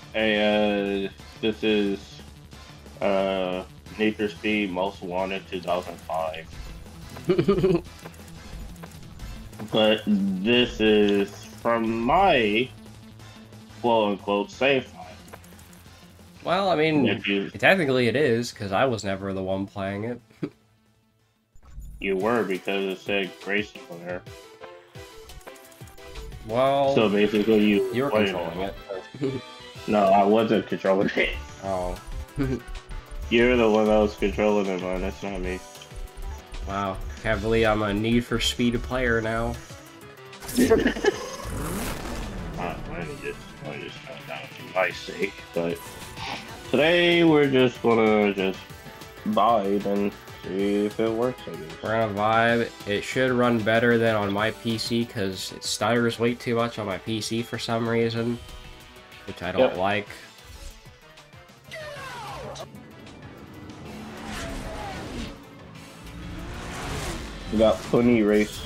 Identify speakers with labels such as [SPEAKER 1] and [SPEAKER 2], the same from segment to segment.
[SPEAKER 1] Hey, this is Need for Speed Most Wanted 2005. But this is from my quote unquote save file.
[SPEAKER 2] Well, I mean,
[SPEAKER 1] If you
[SPEAKER 2] technically it is, because I was never the one playing it.
[SPEAKER 1] you were because it said Grace on there.
[SPEAKER 2] Well,
[SPEAKER 1] So basically you
[SPEAKER 2] you were
[SPEAKER 1] played
[SPEAKER 2] controlling it.
[SPEAKER 1] No, I wasn't controlling it.
[SPEAKER 2] Oh.
[SPEAKER 1] You're the one that was controlling it, man. That's not me.
[SPEAKER 2] Wow. Can't believe I'm a Need for Speed player now.
[SPEAKER 1] Let me just calm down for my sake. But today we're just gonna vibe and see if it works, I guess.
[SPEAKER 2] We're gonna vibe. It should run better than on my PC, because it stutters way too much on my PC for some reason, which I don't like.
[SPEAKER 1] We got Pony Race.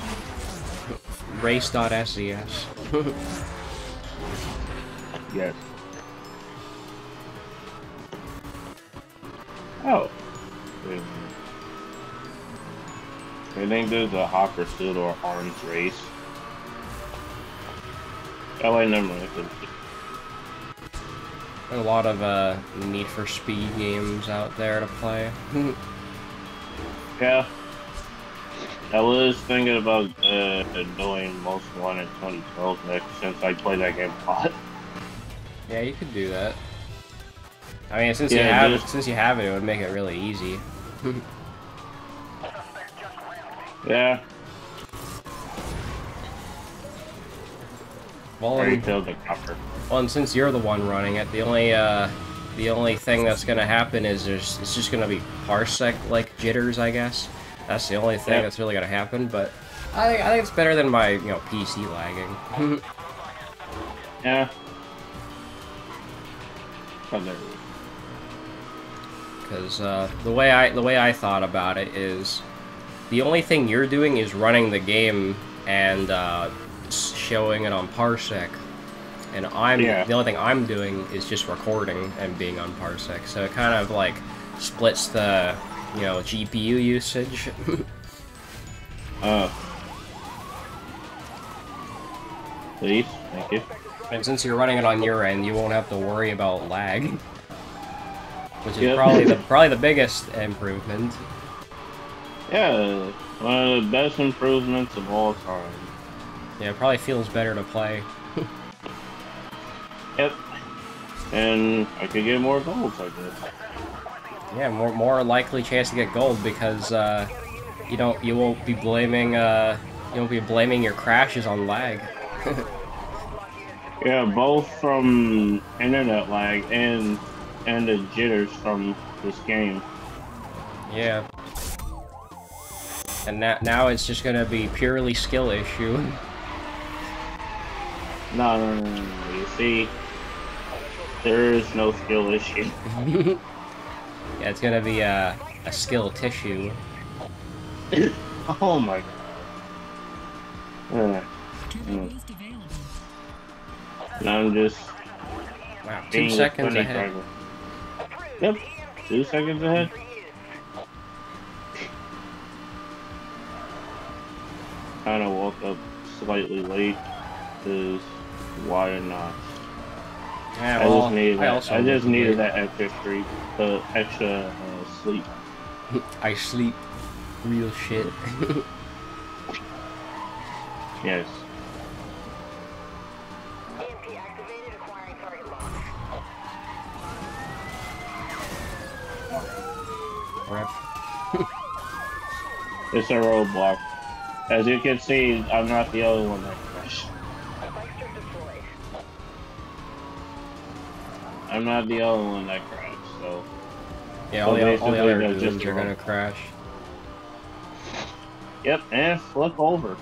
[SPEAKER 2] Race.ses.
[SPEAKER 1] Yes. Oh. I think there's a hot pursuit or orange race. Oh wait, never mind.
[SPEAKER 2] A lot of Need for Speed games out there to play.
[SPEAKER 1] Yeah. I was thinking about doing Most Wanted 2012 next since I played that game a lot.
[SPEAKER 2] Yeah, you could do that. I mean, since
[SPEAKER 1] Yeah,
[SPEAKER 2] you have it, it would make it really easy.
[SPEAKER 1] Yeah.
[SPEAKER 2] Well,
[SPEAKER 1] Already killed the copper.
[SPEAKER 2] Well, and since you're the one running it, the only thing that's gonna happen is it's just gonna be parsec like jitters, I guess. That's the only thing that's really gonna happen. But I think it's better than my PC lagging.
[SPEAKER 1] Yeah.
[SPEAKER 2] Because the way I thought about it is, the only thing you're doing is running the game and showing it on parsec, and the only thing I'm doing is just recording and being on parsec. So it kind of like splits the GPU usage.
[SPEAKER 1] Please, thank you.
[SPEAKER 2] And since you're running it on your end, you won't have to worry about lag, which is probably the biggest improvement.
[SPEAKER 1] Yeah, one of the best improvements of all time.
[SPEAKER 2] Yeah, it probably feels better to play.
[SPEAKER 1] Yep. And I could get more golds like this.
[SPEAKER 2] Yeah, more likely chance to get gold, because you won't be blaming your crashes on lag.
[SPEAKER 1] Yeah, both from internet lag and the jitters from this game.
[SPEAKER 2] Yeah. And now it's just gonna be purely skill issue.
[SPEAKER 1] No. You see, there is no skill issue.
[SPEAKER 2] Yeah, it's gonna be a skill tissue.
[SPEAKER 1] Oh my god. Now I'm just...
[SPEAKER 2] Wow, 2 seconds ahead.
[SPEAKER 1] Yep, 2 seconds ahead. Kinda woke up slightly late, because why not?
[SPEAKER 2] Yeah, well,
[SPEAKER 1] I just needed that extra sleep.
[SPEAKER 2] I sleep real shit.
[SPEAKER 1] Yes.
[SPEAKER 2] Rep.
[SPEAKER 1] It's a roadblock. As you can see, I'm not the only one that crashed. I'm not the only one that crashed, so...
[SPEAKER 2] Yeah, all the other dudes are gonna crash.
[SPEAKER 1] Yep, and flip over.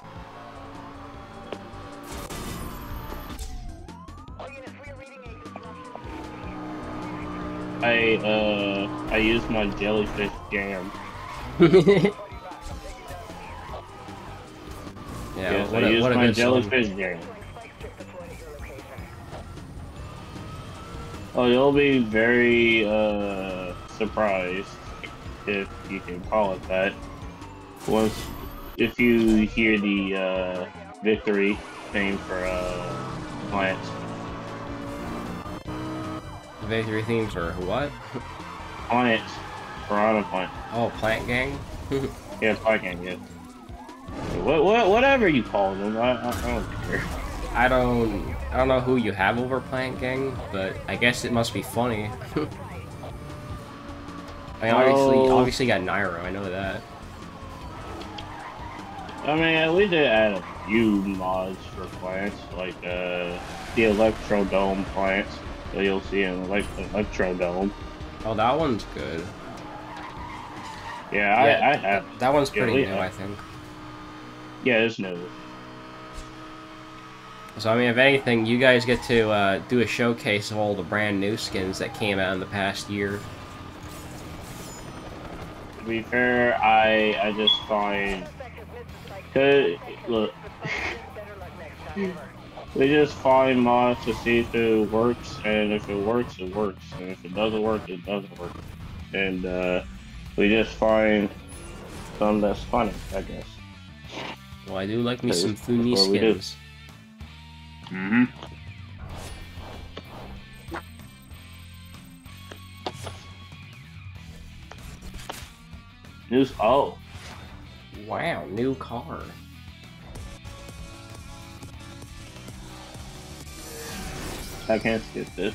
[SPEAKER 1] I used my jellyfish jam.
[SPEAKER 2] Yeah,
[SPEAKER 1] yes,
[SPEAKER 2] what
[SPEAKER 1] I
[SPEAKER 2] a,
[SPEAKER 1] used
[SPEAKER 2] what a
[SPEAKER 1] my
[SPEAKER 2] good
[SPEAKER 1] jellyfish jam. Oh, you'll be very surprised, if you can call it that, once if you hear the victory theme for plants.
[SPEAKER 2] The victory themes are what?
[SPEAKER 1] Plants. Piranha plant.
[SPEAKER 2] Oh, Plant Gang?
[SPEAKER 1] Yeah, plant gang, yeah. Whatever you call them, I don't care.
[SPEAKER 2] I don't know who you have over Plant Gang, but I guess it must be funny. I mean, obviously got Nairo, I know that.
[SPEAKER 1] I mean, we did add a few mods for plants, like the Electrodome plants. So you'll see an Electrodome.
[SPEAKER 2] Oh, that one's good.
[SPEAKER 1] Yeah, I have.
[SPEAKER 2] That one's pretty new, I think.
[SPEAKER 1] Yeah, it's new.
[SPEAKER 2] So, I mean, if anything, you guys get to do a showcase of all the brand new skins that came out in the past year.
[SPEAKER 1] To be fair, I just find... Look... We just find mods to see if it works, and if it works, it works. And if it doesn't work, it doesn't work. And, we just find some that's funny, I guess.
[SPEAKER 2] Well, I do like me some Funi skins.
[SPEAKER 1] Mm-hmm. News. Oh.
[SPEAKER 2] Wow, new car.
[SPEAKER 1] I can't skip this.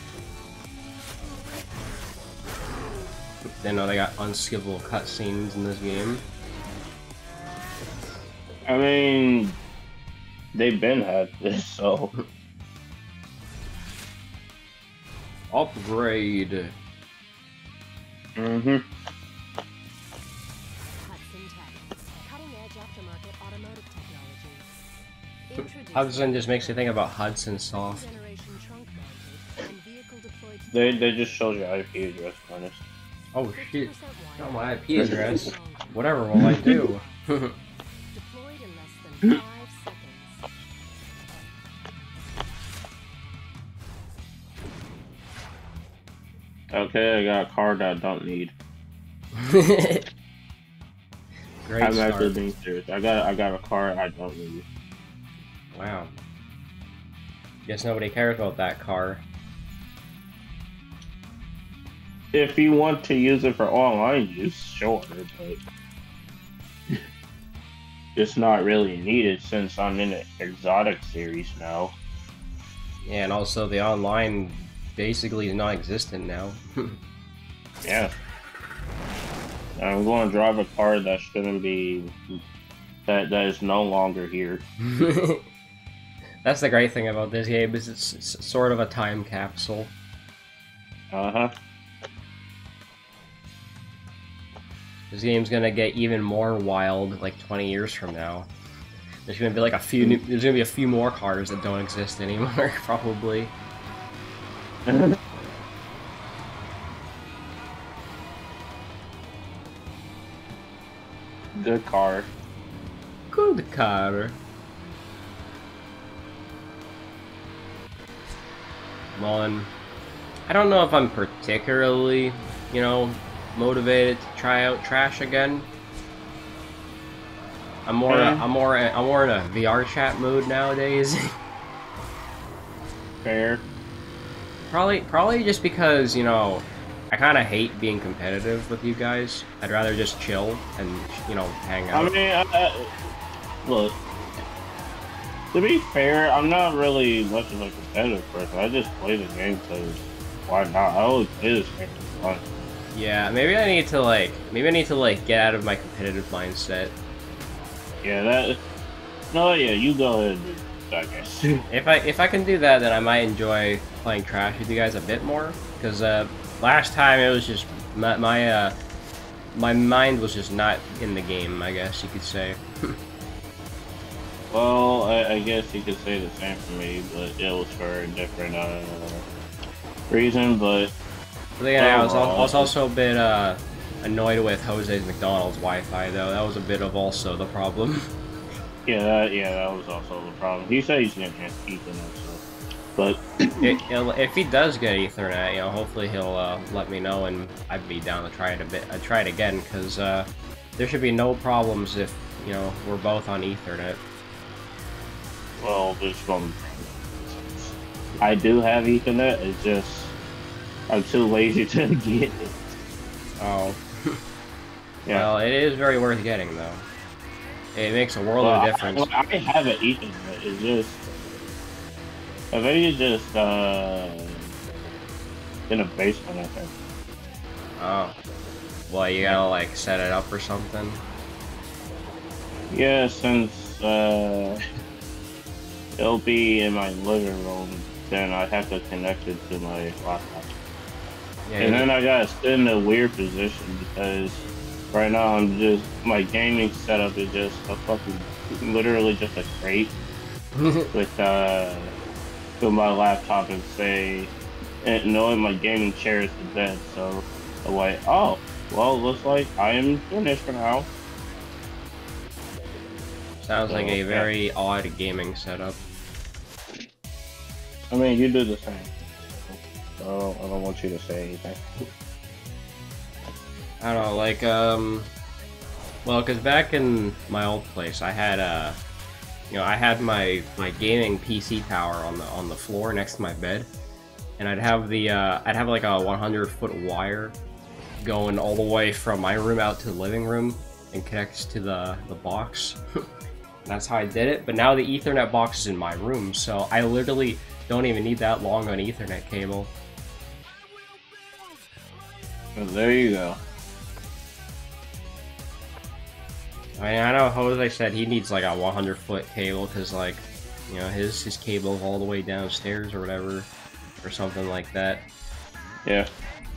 [SPEAKER 2] They know they got unskippable cutscenes in this game.
[SPEAKER 1] I mean, they've been had this, so.
[SPEAKER 2] Upgrade.
[SPEAKER 1] Mm-hmm.
[SPEAKER 2] Hudson just makes me think about Hudson Soft.
[SPEAKER 1] They just showed your IP address, honest.
[SPEAKER 2] Oh shit. Not my IP address. Whatever will I do?
[SPEAKER 1] Okay, I got a card that I don't need.
[SPEAKER 2] Great
[SPEAKER 1] I'm
[SPEAKER 2] start.
[SPEAKER 1] actually being serious. I got a card I don't need.
[SPEAKER 2] Wow. Guess nobody cares about that car.
[SPEAKER 1] If you want to use it for online use, sure, but it's not really needed since I'm in the exotic series now.
[SPEAKER 2] Yeah, and also the online basically is non-existent now.
[SPEAKER 1] Yeah. I'm going to drive a car that shouldn't be... that is no longer here.
[SPEAKER 2] That's the great thing about this game, is it's sort of a time capsule.
[SPEAKER 1] Uh-huh.
[SPEAKER 2] This game's gonna get even more wild like 20 years from now. There's gonna be like there's gonna be a few more cars that don't exist anymore, probably.
[SPEAKER 1] Good car.
[SPEAKER 2] Good car. Mullen. I don't know if I'm particularly, you know, motivated to try out Trash again. I'm more in a VR chat mood nowadays.
[SPEAKER 1] Fair.
[SPEAKER 2] Probably just because, you know, I kind of hate being competitive with you guys. I'd rather just chill and, you know, hang out.
[SPEAKER 1] I mean, look, to be fair, I'm not really much of a competitive person. I just play the game because why not? I always play this game for fun.
[SPEAKER 2] Yeah, maybe I need to get out of my competitive mindset.
[SPEAKER 1] Yeah, no, yeah, you go ahead and do that, I guess.
[SPEAKER 2] If I can do that, then I might enjoy playing Trash with you guys a bit more. Because last time it was just my mind was just not in the game, I guess you could say.
[SPEAKER 1] Well, I guess you could say the same for me, but it was for a different reason. But
[SPEAKER 2] yeah, I was also a bit annoyed with Jose's McDonald's Wi-Fi, though. That was a bit of also the problem.
[SPEAKER 1] Yeah, that was also the problem. He said he's gonna keep it, so. But
[SPEAKER 2] if he does get Ethernet, you know, hopefully he'll let me know, and I'd be down to try it try it again, because there should be no problems if, you know, we're both on Ethernet.
[SPEAKER 1] well, there's some. I do have Ethernet. It's just I'm too lazy to get it.
[SPEAKER 2] Oh.
[SPEAKER 1] Yeah.
[SPEAKER 2] Well, it is very worth getting, though. It makes a world of difference.
[SPEAKER 1] I have an Ethernet. It's just I think it's just in a basement, I think.
[SPEAKER 2] Oh. Well, you gotta, like, set it up or something?
[SPEAKER 1] Yeah, since it'll be in my living room, then I have to connect it to my laptop.
[SPEAKER 2] Yeah,
[SPEAKER 1] and then I gotta sit in a weird position because right now I'm just my gaming setup is just a fucking literally just a crate with my laptop and say and knowing my gaming chair is the bed, so I'm like, oh well, looks like I am finished for now.
[SPEAKER 2] Sounds like a very odd gaming setup.
[SPEAKER 1] I mean, you do the same. So I don't want you to say anything.
[SPEAKER 2] I don't know, like, well, because back in my old place, I had, you know, I had my gaming PC tower on the floor next to my bed, and I'd have like a 100-foot wire going all the way from my room out to the living room and connects to the box. That's how I did it, but now the Ethernet box is in my room, so I literally don't even need that long an Ethernet cable.
[SPEAKER 1] Well, there you go.
[SPEAKER 2] I mean, I know Jose said he needs like a 100-foot cable because, like, you know, his cable's all the way downstairs or whatever, or something like that.
[SPEAKER 1] Yeah.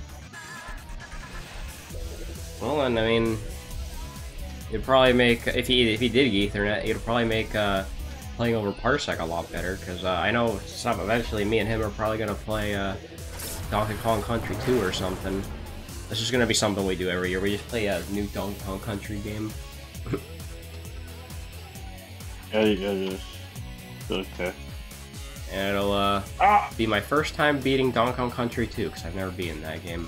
[SPEAKER 2] Well, and I mean, it'd probably make if he did get Ethernet, it'd probably make playing over Parsec a lot better because I know eventually me and him are probably gonna play Donkey Kong Country 2 or something. This is gonna be something we do every year. We just play a new Donkey Kong Country game.
[SPEAKER 1] Yeah, just okay.
[SPEAKER 2] And it'll be my first time beating Donkey Kong Country 2 because I've never beaten that game.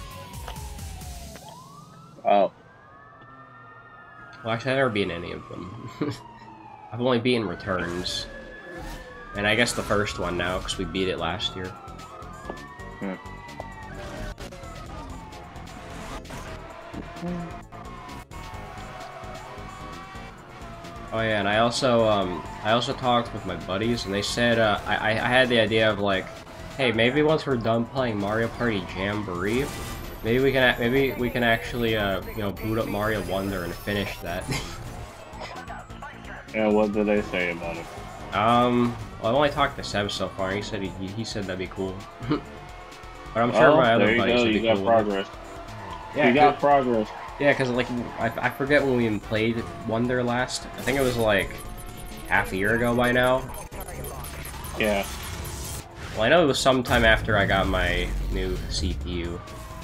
[SPEAKER 1] Oh.
[SPEAKER 2] Well, actually, I've never beaten any of them. I've only beaten Returns. And I guess the first one now, because we beat it last year. Oh yeah, and I also talked with my buddies, and they said, I had the idea of like, hey, maybe once we're done playing Mario Party Jamboree, maybe we can actually, you know, boot up Mario Wonder and finish that.
[SPEAKER 1] Yeah, what did they say about it?
[SPEAKER 2] Well, I've only talked to Seb so far. He said he said that'd be cool. But I'm sure my other buddies would be cool.
[SPEAKER 1] You got progress.
[SPEAKER 2] Yeah,
[SPEAKER 1] you got progress.
[SPEAKER 2] Yeah, because like I forget when we even played Wonder last. I think it was like half a year ago by now.
[SPEAKER 1] Yeah.
[SPEAKER 2] Well, I know it was sometime after I got my new CPU.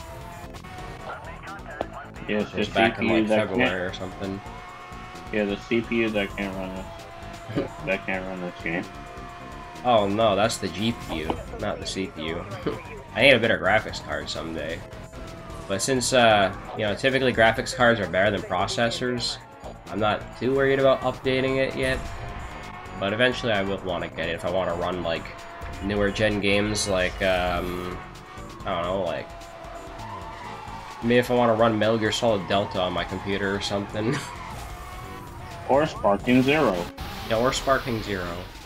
[SPEAKER 1] Yes,
[SPEAKER 2] it was back in like February or something.
[SPEAKER 1] Yeah, the CPU that can't run this. That can't run this game.
[SPEAKER 2] Oh no, that's the GPU, not the CPU. I need a better graphics card someday. But since, you know, typically graphics cards are better than processors, I'm not too worried about updating it yet. But eventually I will want to get it if I want to run, like, newer gen games, like, I don't know, like, maybe if I want to run Metal Gear Solid Delta on my computer or something.
[SPEAKER 1] Or Sparking Zero.
[SPEAKER 2] Yeah, or Sparking Zero.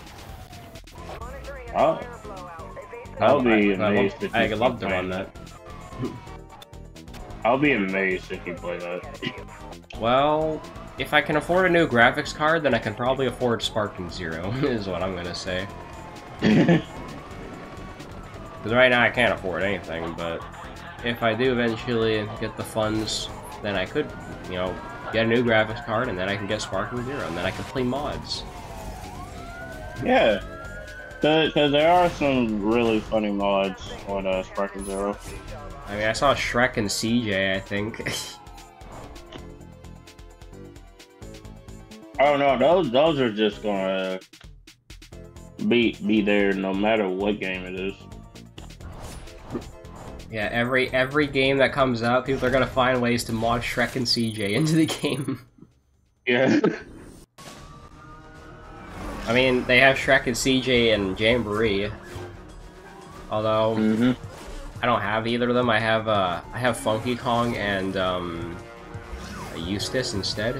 [SPEAKER 1] Oh. I'll be amazed if
[SPEAKER 2] I'd love to run that.
[SPEAKER 1] I'll be amazed if you play that.
[SPEAKER 2] Well, if I can afford a new graphics card, then I can probably afford Sparking Zero, is what I'm gonna say. Because right now I can't afford anything, but if I do eventually get the funds, then I could, you know, get a new graphics card, and then I can get Sparking Zero, and then I can play mods.
[SPEAKER 1] Yeah. Because there are some really funny mods on Sparking Zero.
[SPEAKER 2] I mean, I saw Shrek and CJ, I think.
[SPEAKER 1] Oh no, those are just gonna... be there no matter what game it is.
[SPEAKER 2] Yeah, every game that comes out, people are gonna find ways to mod Shrek and CJ into the game.
[SPEAKER 1] Yeah.
[SPEAKER 2] I mean, they have Shrek and CJ and Jamboree. Although I don't have either of them. I have Funky Kong and Eustace instead.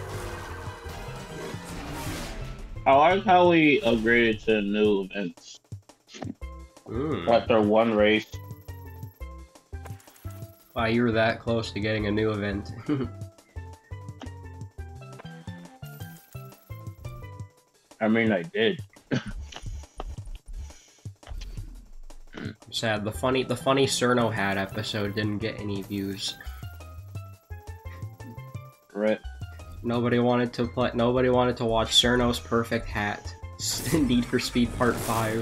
[SPEAKER 1] I like how we upgraded to new events. After one race.
[SPEAKER 2] Wow, you were that close to getting a new event.
[SPEAKER 1] I mean, I did.
[SPEAKER 2] Sad. The funny Cerno hat episode didn't get any views.
[SPEAKER 1] Right.
[SPEAKER 2] Nobody wanted to watch Cerno's perfect hat. Need for Speed Part 5.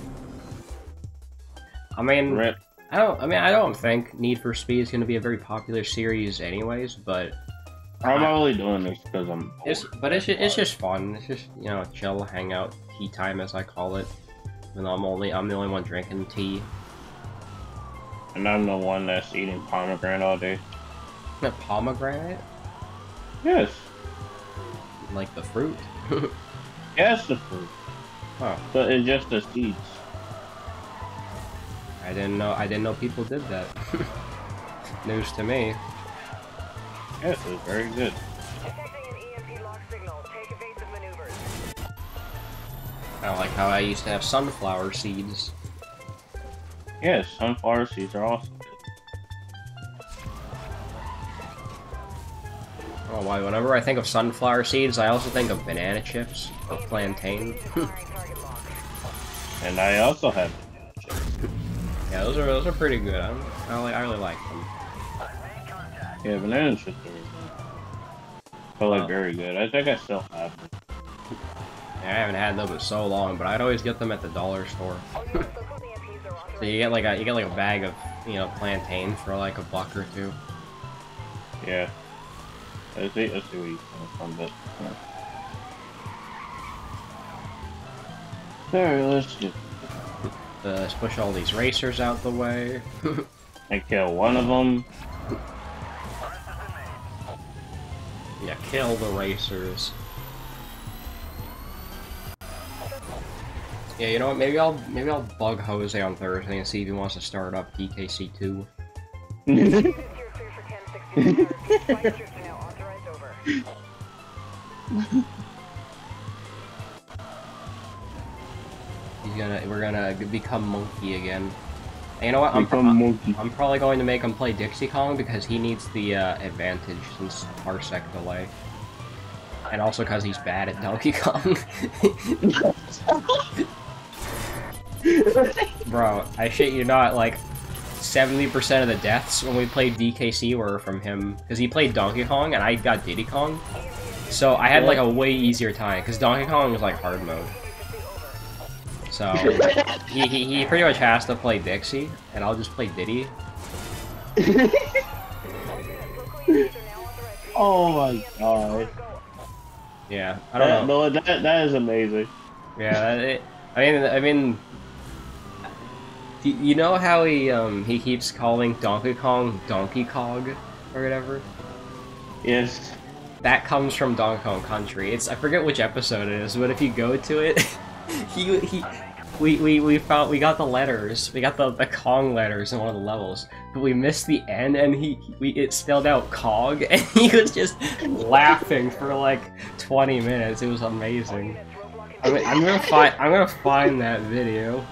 [SPEAKER 2] I mean,
[SPEAKER 1] Right.
[SPEAKER 2] I don't think Need for Speed is going to be a very popular series, anyways. But
[SPEAKER 1] I'm only doing this because I'm.
[SPEAKER 2] It's just fun. It's just, you know, chill, hang out, tea time as I call it. Even though I'm the only one drinking tea.
[SPEAKER 1] And I'm the one that's eating pomegranate all day.
[SPEAKER 2] A pomegranate?
[SPEAKER 1] Yes.
[SPEAKER 2] Like the fruit?
[SPEAKER 1] Yes, the fruit.
[SPEAKER 2] Huh.
[SPEAKER 1] But it's just the seeds.
[SPEAKER 2] I didn't know people did that. News to me.
[SPEAKER 1] Yes, it's very good.
[SPEAKER 2] I like how I used to have sunflower seeds.
[SPEAKER 1] Yes, sunflower seeds are awesome.
[SPEAKER 2] Oh, why? Whenever I think of sunflower seeds, I also think of banana chips or plantain.
[SPEAKER 1] And I also have.
[SPEAKER 2] Yeah, those are pretty good. I really like them.
[SPEAKER 1] Yeah, banana chips are probably very good. I think I still have them.
[SPEAKER 2] Yeah, I haven't had them in so long, but I'd always get them at the dollar store. So you get like a bag of, you know, plantain for like $1 or $2.
[SPEAKER 1] Yeah. Let's see where you come from, but there, let's just
[SPEAKER 2] let's push all these racers out the way.
[SPEAKER 1] I kill one of them.
[SPEAKER 2] Yeah, kill the racers. Yeah, you know what? Maybe I'll bug Jose on Thursday and see if he wants to start up DKC2. We're gonna become Monkey again. And you know what? I'm probably going to make him play Dixie Kong because he needs the advantage since parsec delay. And also because he's bad at Donkey Kong. Bro, I shit you not, like 70% of the deaths when we played DKC were from him, because he played Donkey Kong and I got Diddy Kong. So I had like a way easier time, because Donkey Kong was like hard mode. So he pretty much has to play Dixie, and I'll just play Diddy.
[SPEAKER 1] Oh my god.
[SPEAKER 2] Yeah, I don't know.
[SPEAKER 1] No, that is amazing.
[SPEAKER 2] Yeah, I mean, you know how he keeps calling Donkey Kong Donkey Kong or whatever?
[SPEAKER 1] Yes.
[SPEAKER 2] That comes from Donkey Kong Country. I forget which episode it is, but if you go to it, we got the letters. We got the Kong letters in one of the levels, but we missed the N, and it spelled out Cog, and he was just laughing for like 20 minutes. It was amazing. I mean, I'm gonna find that video.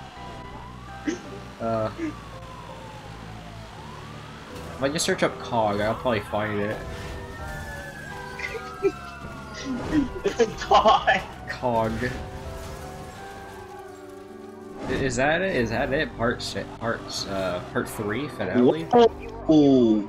[SPEAKER 2] If I just search up Cog, I'll probably find it. Cog. Is that it? Is that it? Part 3 finale?
[SPEAKER 1] Whoa.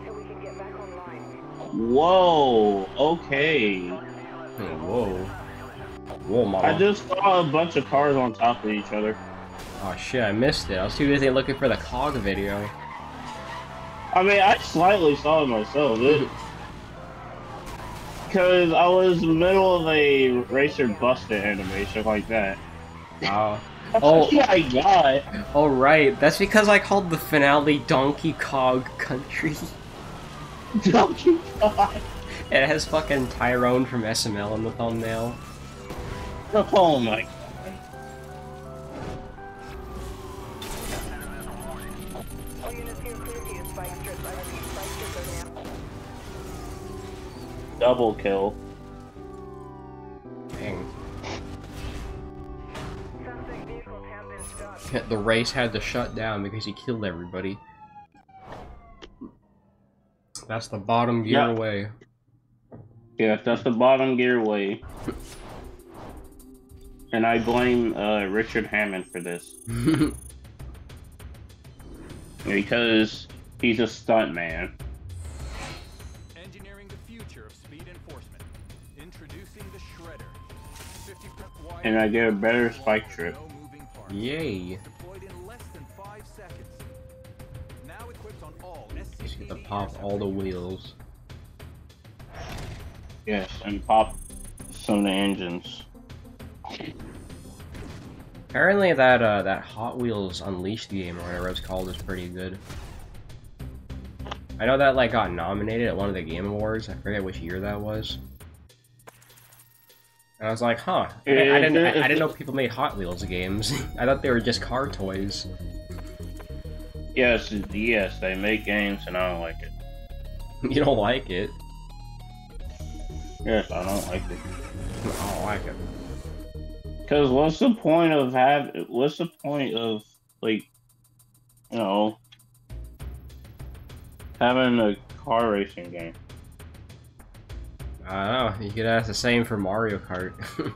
[SPEAKER 1] Whoa. Okay.
[SPEAKER 2] Whoa. Whoa, mama.
[SPEAKER 1] I just saw a bunch of cars on top of each other.
[SPEAKER 2] Oh shit, I missed it. I was too busy looking for the Cog video.
[SPEAKER 1] I mean, I slightly saw it myself. Because I was in the middle of a racer busted animation like that.
[SPEAKER 2] Oh. Oh,
[SPEAKER 1] yeah, I got.
[SPEAKER 2] oh right. That's because I called the finale Donkey Kong Country.
[SPEAKER 1] Donkey Kong.
[SPEAKER 2] It has fucking Tyrone from SML in the thumbnail.
[SPEAKER 1] Oh my. Double kill.
[SPEAKER 2] Dang. The race had to shut down because he killed everybody. That's the bottom gear way.
[SPEAKER 1] Yeah, that's the bottom gear way. And I blame Richard Hammond for this. Because he's a stunt man.
[SPEAKER 3] Engineering the future of speed enforcement. Introducing the shredder. 50 wide
[SPEAKER 1] And I get a better spike trip.
[SPEAKER 3] no moving parts.
[SPEAKER 2] Yay.
[SPEAKER 3] Deployed in less than 5 seconds. Now equipped on all
[SPEAKER 2] Just get to pop all the wheels.
[SPEAKER 1] Yes, and pop some of the engines.
[SPEAKER 2] Apparently that Hot Wheels Unleashed game or whatever it's called is pretty good. I know that like got nominated at one of the Game Awards. I forget which year that was. And I was like, huh. I didn't know people made Hot Wheels games. I thought they were just car toys.
[SPEAKER 1] Yes, they make games and I don't like it.
[SPEAKER 2] You don't like it?
[SPEAKER 1] Yes, I don't like it.
[SPEAKER 2] I don't like it.
[SPEAKER 1] Because what's the point of like, you know, having a car racing game?
[SPEAKER 2] I don't know. You could ask the same for Mario Kart.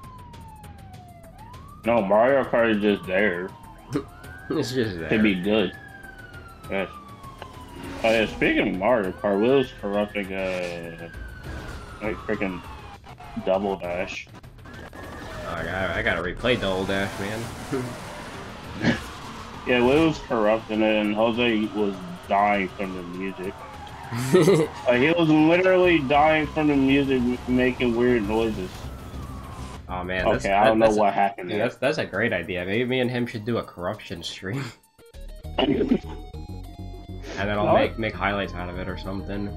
[SPEAKER 1] No, Mario Kart is just there
[SPEAKER 2] It's just there.
[SPEAKER 1] to be good. Yes. Yeah, speaking of Mario Kart, Will's corrupting like freaking Double Dash.
[SPEAKER 2] Oh, I gotta replay Double Dash, man.
[SPEAKER 1] Yeah, Will was corrupting it, and Jose was dying from the music. Like, he was literally dying from the music, making weird noises.
[SPEAKER 2] Oh man.
[SPEAKER 1] Okay, I don't know what happened there.
[SPEAKER 2] That's a great idea. Maybe me and him should do a corruption stream, and then I'll make highlights out of it or something.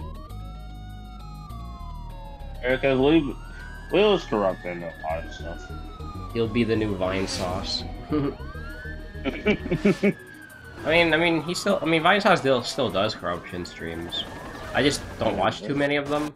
[SPEAKER 1] Because Will is corrupting a lot of stuff.
[SPEAKER 2] He'll be the new Vine sauce. I mean, Vine sauce still does corruption streams. I just don't watch too many of them.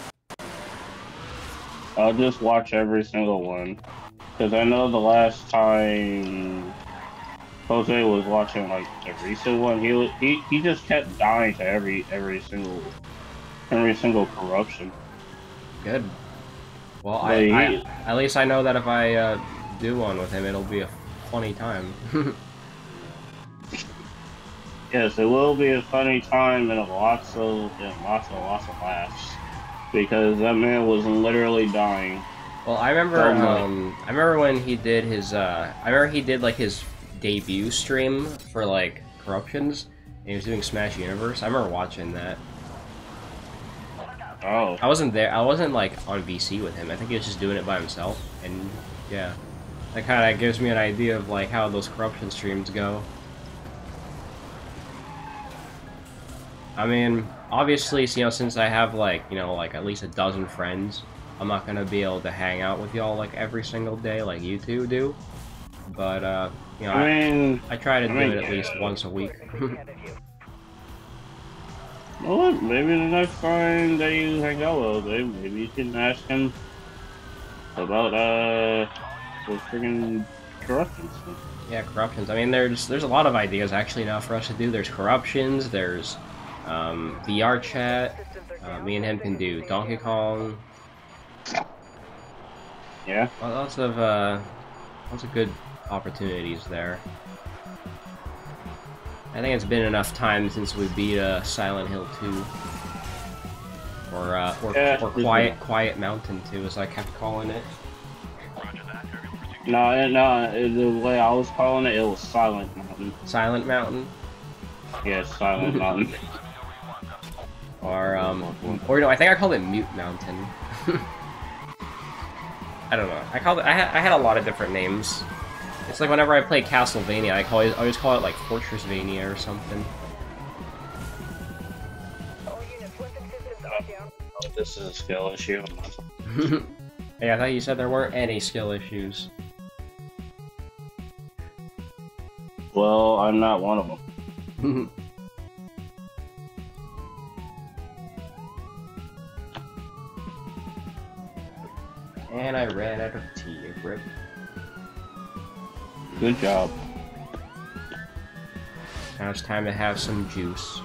[SPEAKER 1] I'll just watch every single one. Because I know the last time Jose was watching like the recent one, he just kept dying to every single corruption.
[SPEAKER 2] Good. Well, at least I know that if I do one with him, it'll be a funny time.
[SPEAKER 1] Yes, it will be a funny time and lots of laughs. Because that man was literally dying.
[SPEAKER 2] Well, I remember when he did his like his debut stream for like corruptions, and he was doing Smash Universe. I remember watching that.
[SPEAKER 1] Oh.
[SPEAKER 2] I wasn't there. I wasn't like on VC with him. I think he was just doing it by himself, and yeah, that kind of gives me an idea of like how those corruption streams go. I mean, obviously, you know, since I have like, you know, like at least a dozen friends, I'm not gonna be able to hang out with y'all like every single day like you two do. But you know, I try to do it at least once a week.
[SPEAKER 1] Well, maybe the next time that you hang out with him, maybe you can ask him about the freaking corruptions.
[SPEAKER 2] Yeah, corruptions. I mean, there's a lot of ideas actually now for us to do. There's corruptions. There's VR chat. Me and him can do Donkey Kong.
[SPEAKER 1] Yeah.
[SPEAKER 2] Well, lots of good opportunities there. I think it's been enough time since we beat Silent Hill 2. Or Quiet Mountain 2, as I kept calling it.
[SPEAKER 1] No, the way I was calling it, it was Silent Mountain.
[SPEAKER 2] Silent Mountain?
[SPEAKER 1] Yes, Silent Mountain.
[SPEAKER 2] Or no, I think I called it Mute Mountain. I don't know. I had a lot of different names. It's like whenever I play Castlevania, I always call it like Fortressvania or something.
[SPEAKER 1] Oh, this is a skill issue.
[SPEAKER 2] Yeah, I thought you said there weren't any skill issues.
[SPEAKER 1] Well, I'm not one of them.
[SPEAKER 2] And I ran out of tea, rip.
[SPEAKER 1] Good job.
[SPEAKER 2] Now it's time to have some juice.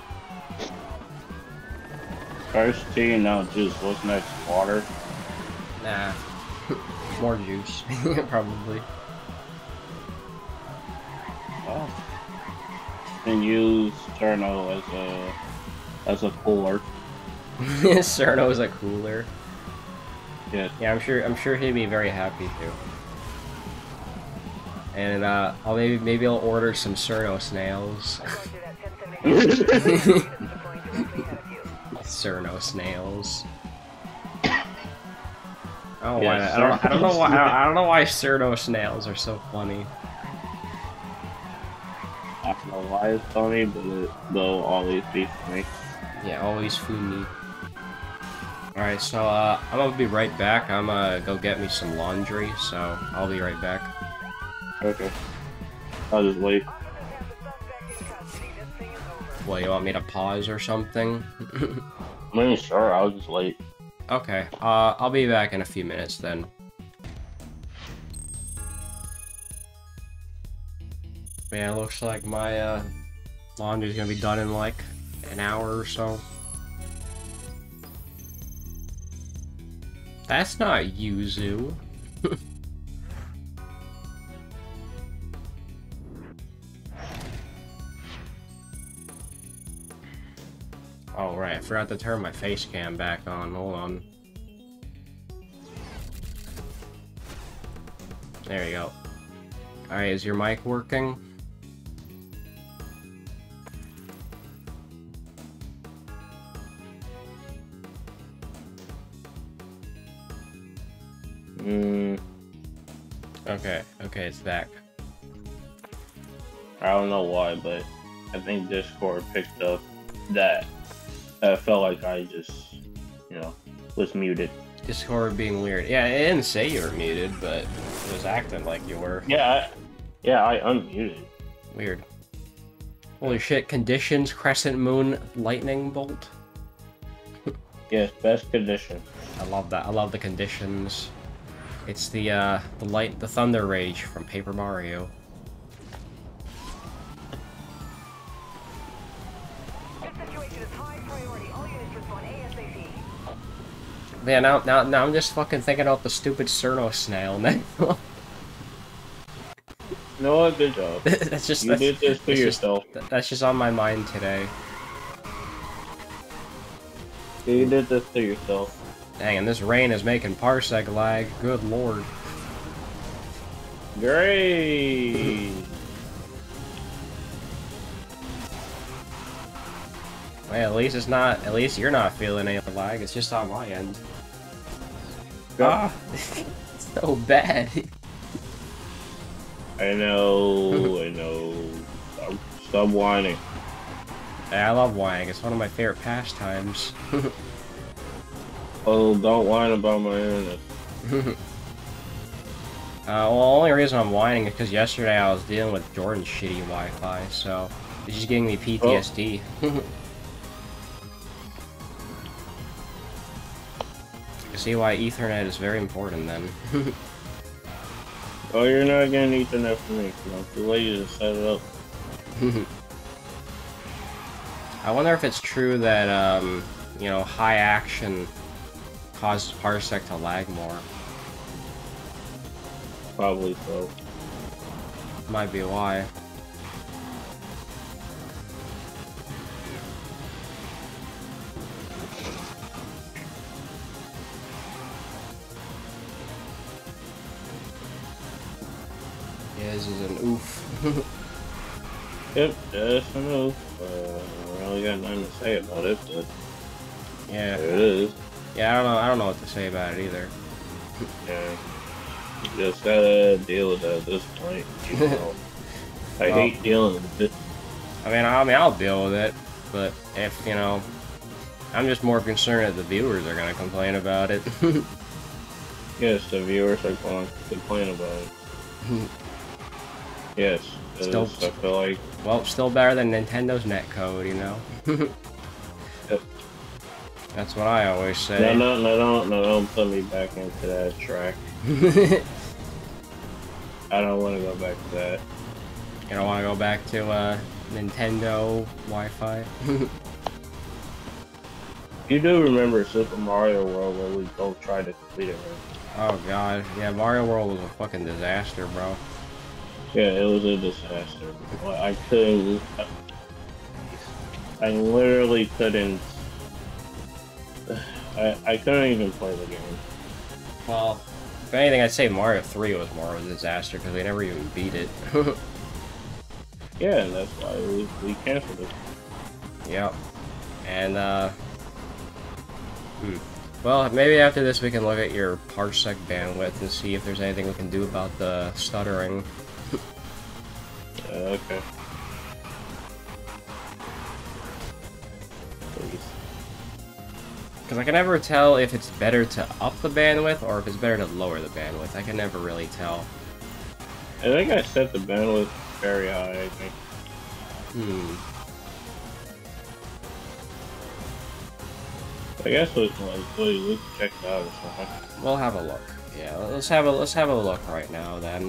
[SPEAKER 1] First tea, now juice. What's next? Water?
[SPEAKER 2] Nah. More juice. Probably.
[SPEAKER 1] Oh. And use Turno as a cooler.
[SPEAKER 2] Cerno's a cooler.
[SPEAKER 1] Yeah.
[SPEAKER 2] Yeah, I'm sure he'd be very happy to. And I'll maybe I'll order some Cerno snails. Cerno snails. Oh,
[SPEAKER 1] Yeah,
[SPEAKER 2] I don't know why I don't know why Cerno snails are so funny.
[SPEAKER 1] I don't know why it's funny, but they'll always be funny.
[SPEAKER 2] Yeah, always food. Alright, so I'm gonna be right back. I'm gonna go get me some laundry, so I'll be right back.
[SPEAKER 1] Okay. I'll just wait.
[SPEAKER 2] Well, you want me to pause or something?
[SPEAKER 1] I mean, sure, I'll just wait.
[SPEAKER 2] Okay, I'll be back in a few minutes then. Yeah, it looks like my laundry's gonna be done in like an hour or so. That's not yuzu. Oh right, I forgot to turn my face cam back on. Hold on. There you go. Alright, is your mic working? Okay, it's back.
[SPEAKER 1] I don't know why, but I think Discord picked up that. I felt like I just, you know, was muted.
[SPEAKER 2] Discord being weird. Yeah, it didn't say you were muted, but it was acting like you were.
[SPEAKER 1] Yeah, I unmuted.
[SPEAKER 2] Weird. Holy shit, conditions, crescent moon, lightning bolt.
[SPEAKER 1] Yes, best condition.
[SPEAKER 2] I love that. I love the conditions. It's the thunder rage from Paper Mario. Yeah, now I'm just fucking thinking about the stupid Cerno snail now.
[SPEAKER 1] No, good job.
[SPEAKER 2] That's just
[SPEAKER 1] you did this for yourself.
[SPEAKER 2] That's just on my mind today.
[SPEAKER 1] You did this to yourself.
[SPEAKER 2] Dang, and this rain is making parsec lag. Good lord.
[SPEAKER 1] Great.
[SPEAKER 2] Well, at least it's not. At least you're not feeling any lag. It's just on my end.
[SPEAKER 1] Yep.
[SPEAKER 2] Ah, it's so bad.
[SPEAKER 1] I know. I know. Stop whining.
[SPEAKER 2] Yeah, I love whining. It's one of my favorite pastimes.
[SPEAKER 1] Oh, don't whine about my internet.
[SPEAKER 2] Well, the only reason I'm whining is because yesterday I was dealing with Jordan's shitty Wi-Fi, so it's just giving me PTSD. Oh. You see why Ethernet is very important then.
[SPEAKER 1] Oh, you're not getting Ethernet from me. I'm too lazy to set it up.
[SPEAKER 2] I wonder if it's true that, you know, high action causes parsec to lag more.
[SPEAKER 1] Probably so.
[SPEAKER 2] Might be why. Yeah, this is an oof.
[SPEAKER 1] Yep, that's an oof. I really got nothing to say about it, but
[SPEAKER 2] yeah,
[SPEAKER 1] there it is.
[SPEAKER 2] Yeah, I don't know what to say about it either.
[SPEAKER 1] Yeah. Just gotta deal with that at this point. You know. I hate dealing with it.
[SPEAKER 2] I mean, I'll deal with it, but if, you know, I'm just more concerned that the viewers are gonna complain about it.
[SPEAKER 1] Yes, the viewers are going to complain about it. Yes,
[SPEAKER 2] Still,
[SPEAKER 1] I feel like...
[SPEAKER 2] Well, still better than Nintendo's netcode, you know?
[SPEAKER 1] Yep.
[SPEAKER 2] That's what I always say.
[SPEAKER 1] No, don't put me back into that track. I don't want to go back to that.
[SPEAKER 2] You don't want to go back to, Nintendo Wi-Fi?
[SPEAKER 1] You do remember Super Mario World where we both tried to complete it, right?
[SPEAKER 2] Oh god, yeah, Mario World was a fucking disaster, bro.
[SPEAKER 1] Yeah, it was a disaster. I couldn't... I literally couldn't... I couldn't even play the game.
[SPEAKER 2] Well, if anything, I'd say Mario 3 was more of a disaster, because they never even beat it.
[SPEAKER 1] Yeah, that's why we canceled it.
[SPEAKER 2] Yep. And, well, maybe after this we can look at your parsec bandwidth and see if there's anything we can do about the stuttering.
[SPEAKER 1] Okay. Please.
[SPEAKER 2] Because I can never tell if it's better to up the bandwidth or if it's better to lower the bandwidth. I can never really tell.
[SPEAKER 1] I think I set the bandwidth very high, I think. I guess we can check it out or something.
[SPEAKER 2] We'll have a look. Yeah, let's have a look right now then.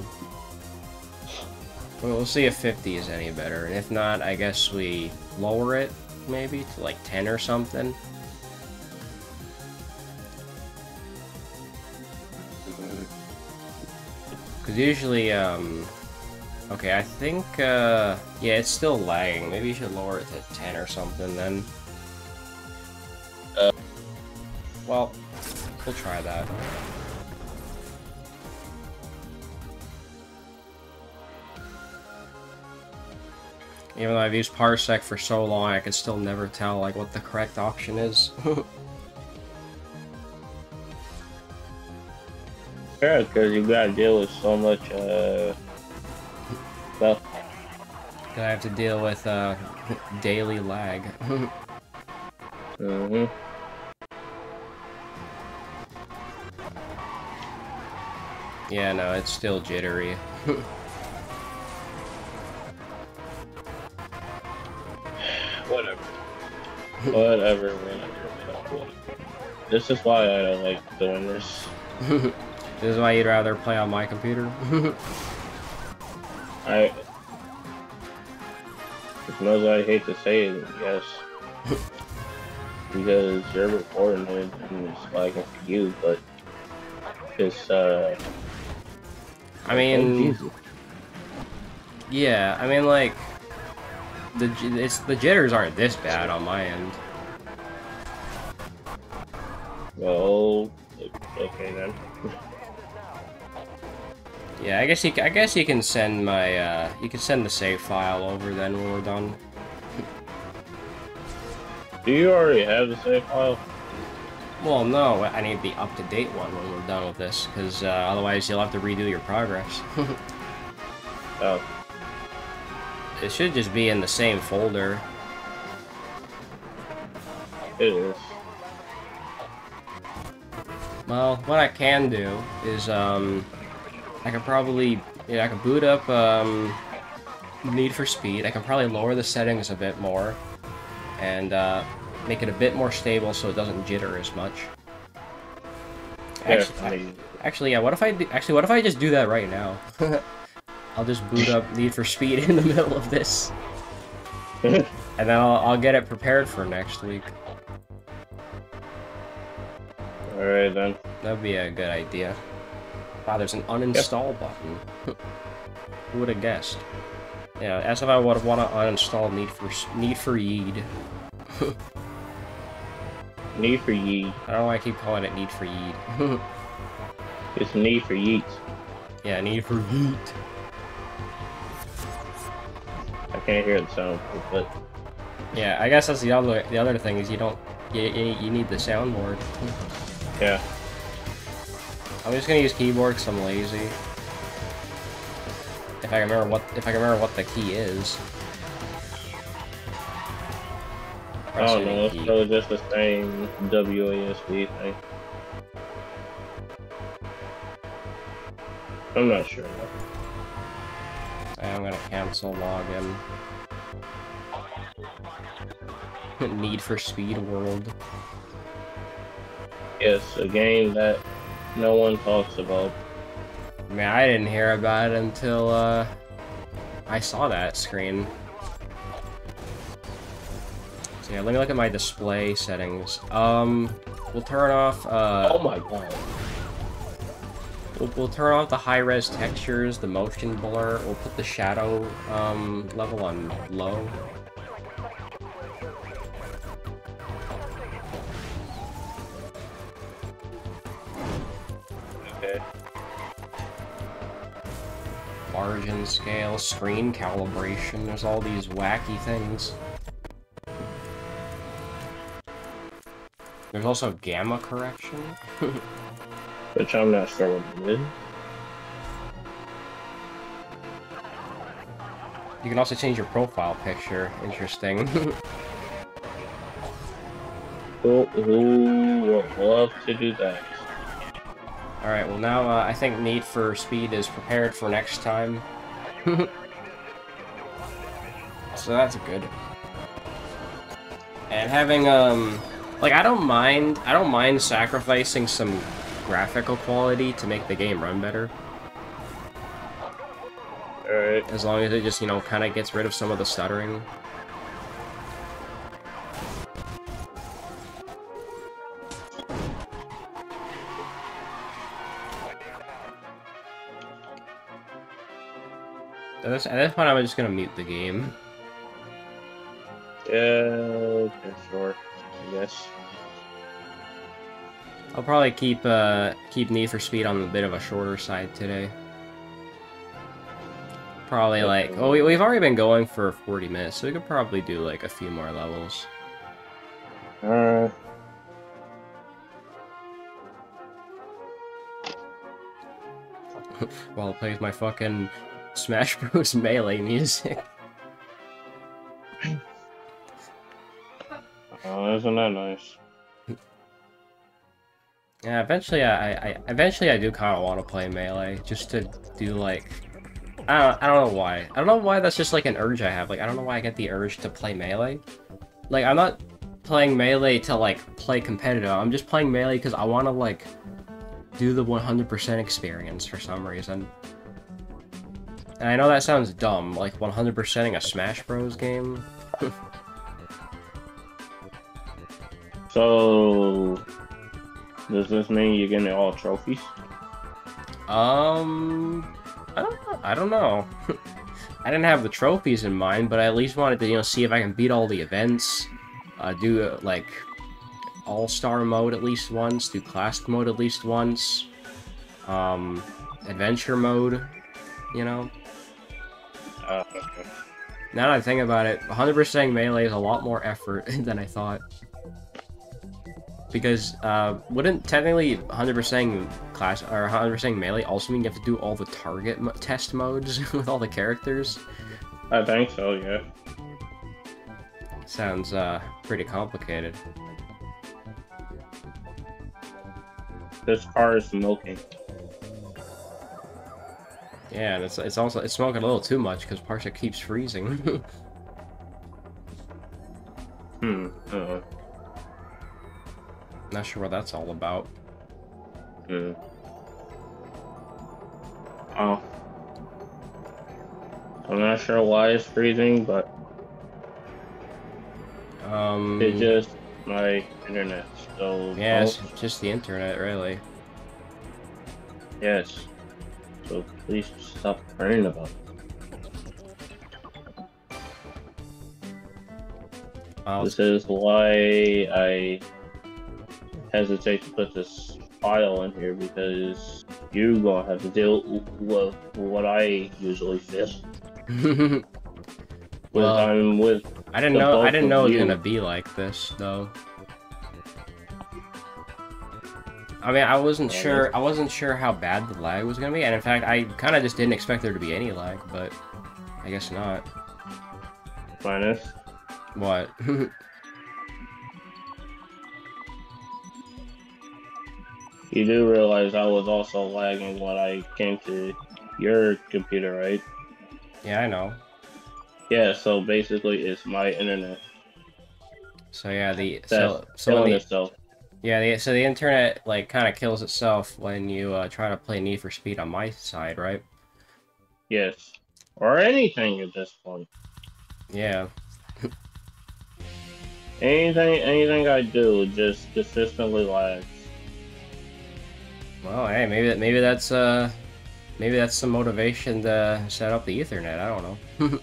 [SPEAKER 2] We'll see if 50 is any better, and if not, I guess we lower it maybe to like 10 or something. Because usually, okay, I think, yeah, it's still lagging. Maybe you should lower it to 10 or something then. Well, we'll try that. Even though I've used Parsec for so long, I can still never tell, like, what the correct option is.
[SPEAKER 1] Yeah, because you gotta deal with so much, stuff.
[SPEAKER 2] I have to deal with, daily lag.
[SPEAKER 1] Mm-hmm.
[SPEAKER 2] Yeah, no, it's still jittery.
[SPEAKER 1] Whatever. Whatever, man. This is why I don't like doing this.
[SPEAKER 2] This is why you'd rather play on my computer?
[SPEAKER 1] As much as I hate to say it, yes. Because you're recording it and it's lagging for you, but it's,
[SPEAKER 2] I mean, yeah, I mean, like, the jitters aren't this bad on my end.
[SPEAKER 1] Well, okay then.
[SPEAKER 2] Yeah, I guess you can send my, you can send the save file over then when we're done.
[SPEAKER 1] Do you already have the save file?
[SPEAKER 2] Well, no, I need the up-to-date one when we're done with this, because otherwise you'll have to redo your progress.
[SPEAKER 1] Oh.
[SPEAKER 2] It should just be in the same folder.
[SPEAKER 1] It is.
[SPEAKER 2] Well, what I can do is, I can probably, yeah, I can boot up, Need for Speed. I can probably lower the settings a bit more, and, make it a bit more stable so it doesn't jitter as much. Actually, yeah, what if I just do that right now? I'll just boot up Need for Speed in the middle of this. And then I'll get it prepared for next week.
[SPEAKER 1] Alright then.
[SPEAKER 2] That'd be a good idea. Wow, there's an uninstall button. Who would have guessed? Yeah, as if I would want to uninstall Need for Yeed.
[SPEAKER 1] Need for Yeet.
[SPEAKER 2] I don't know why I keep calling it Need for Yeed.
[SPEAKER 1] It's Need for Yeet.
[SPEAKER 2] Yeah, Need for Yeet.
[SPEAKER 1] I can't hear the sound, but
[SPEAKER 2] yeah, I guess that's the other thing is you don't you need the soundboard.
[SPEAKER 1] yeah.
[SPEAKER 2] I'm just gonna use keyboard because I'm lazy. If I can remember what the key is.
[SPEAKER 1] I don't know, it's probably just the same WASD thing. I'm not sure.
[SPEAKER 2] I'm gonna cancel login. Need for Speed World.
[SPEAKER 1] Yes, a game that no one talks about.
[SPEAKER 2] Man, I didn't hear about it until I saw that screen. So yeah, let me look at my display settings. We'll turn off
[SPEAKER 1] oh my god.
[SPEAKER 2] We'll turn off the high-res textures, the motion blur. We'll put the shadow level on low.
[SPEAKER 1] Okay.
[SPEAKER 2] Margin scale, screen calibration. There's all these wacky things. There's also gamma correction.
[SPEAKER 1] Which I'm not sure what it is.
[SPEAKER 2] You can also change your profile picture. Interesting.
[SPEAKER 1] Who would love to do that?
[SPEAKER 2] Alright, well now I think Need for Speed is prepared for next time. So that's good. And having, like, I don't mind sacrificing some graphical quality to make the game run better.
[SPEAKER 1] Alright.
[SPEAKER 2] As long as it just, you know, kind of gets rid of some of the stuttering. At this point, I'm just gonna mute the game.
[SPEAKER 1] Yeah, okay, sure. I guess.
[SPEAKER 2] I'll probably keep Need for Speed on a bit of a shorter side today. Probably like, oh, we've already been going for 40 minutes, so we could probably do like a few more levels. While it plays my fucking Smash Bros. Melee music.
[SPEAKER 1] Oh, isn't that nice?
[SPEAKER 2] Yeah, eventually I do kind of want to play Melee, just to do like, I don't know why. I don't know why that's just like an urge I have. Like, I don't know why I get the urge to play Melee. Like, I'm not playing Melee to like play competitive. I'm just playing Melee because I want to like do the 100% experience for some reason. And I know that sounds dumb, like 100%ing a Smash Bros. Game.
[SPEAKER 1] So, does this mean you're getting all trophies?
[SPEAKER 2] I don't know. I didn't have the trophies in mind, but I at least wanted to, you know, see if I can beat all the events, do like All-Star mode at least once, do Classic mode at least once, Adventure mode, you know.
[SPEAKER 1] Okay.
[SPEAKER 2] Now that I think about it, 100% Melee is a lot more effort than I thought. Because, wouldn't technically 100% class or 100% Melee also mean you have to do all the target test modes with all the characters?
[SPEAKER 1] I think so, yeah.
[SPEAKER 2] Sounds, pretty complicated.
[SPEAKER 1] This car is smoking.
[SPEAKER 2] Yeah, and it's smoking a little too much because Parsec keeps freezing. Not sure what that's all about.
[SPEAKER 1] Oh. I'm not sure why it's freezing, but it's just my internet. So
[SPEAKER 2] yeah, it's just the internet, really.
[SPEAKER 1] Yes. So please stop crying about it. This is why I hesitate to put this file in here, because you gonna have to deal with what I usually feel.
[SPEAKER 2] Well, I didn't know it was gonna be like this though. I mean, I wasn't sure. I wasn't sure how bad the lag was gonna be, and in fact, I kind of just didn't expect there to be any lag, but I guess not.
[SPEAKER 1] Minus.
[SPEAKER 2] What?
[SPEAKER 1] You do realize I was also lagging when I came to your computer, right?
[SPEAKER 2] Yeah, I know.
[SPEAKER 1] Yeah, so basically it's my internet.
[SPEAKER 2] So yeah,
[SPEAKER 1] That's
[SPEAKER 2] so
[SPEAKER 1] killing
[SPEAKER 2] the
[SPEAKER 1] itself.
[SPEAKER 2] yeah, so the internet like kind of kills itself when you try to play Need for Speed on my side, right?
[SPEAKER 1] Yes. Or anything at this point.
[SPEAKER 2] Yeah.
[SPEAKER 1] Anything I do just consistently lags.
[SPEAKER 2] Well, hey, maybe that's some motivation to set up the Ethernet. I don't know.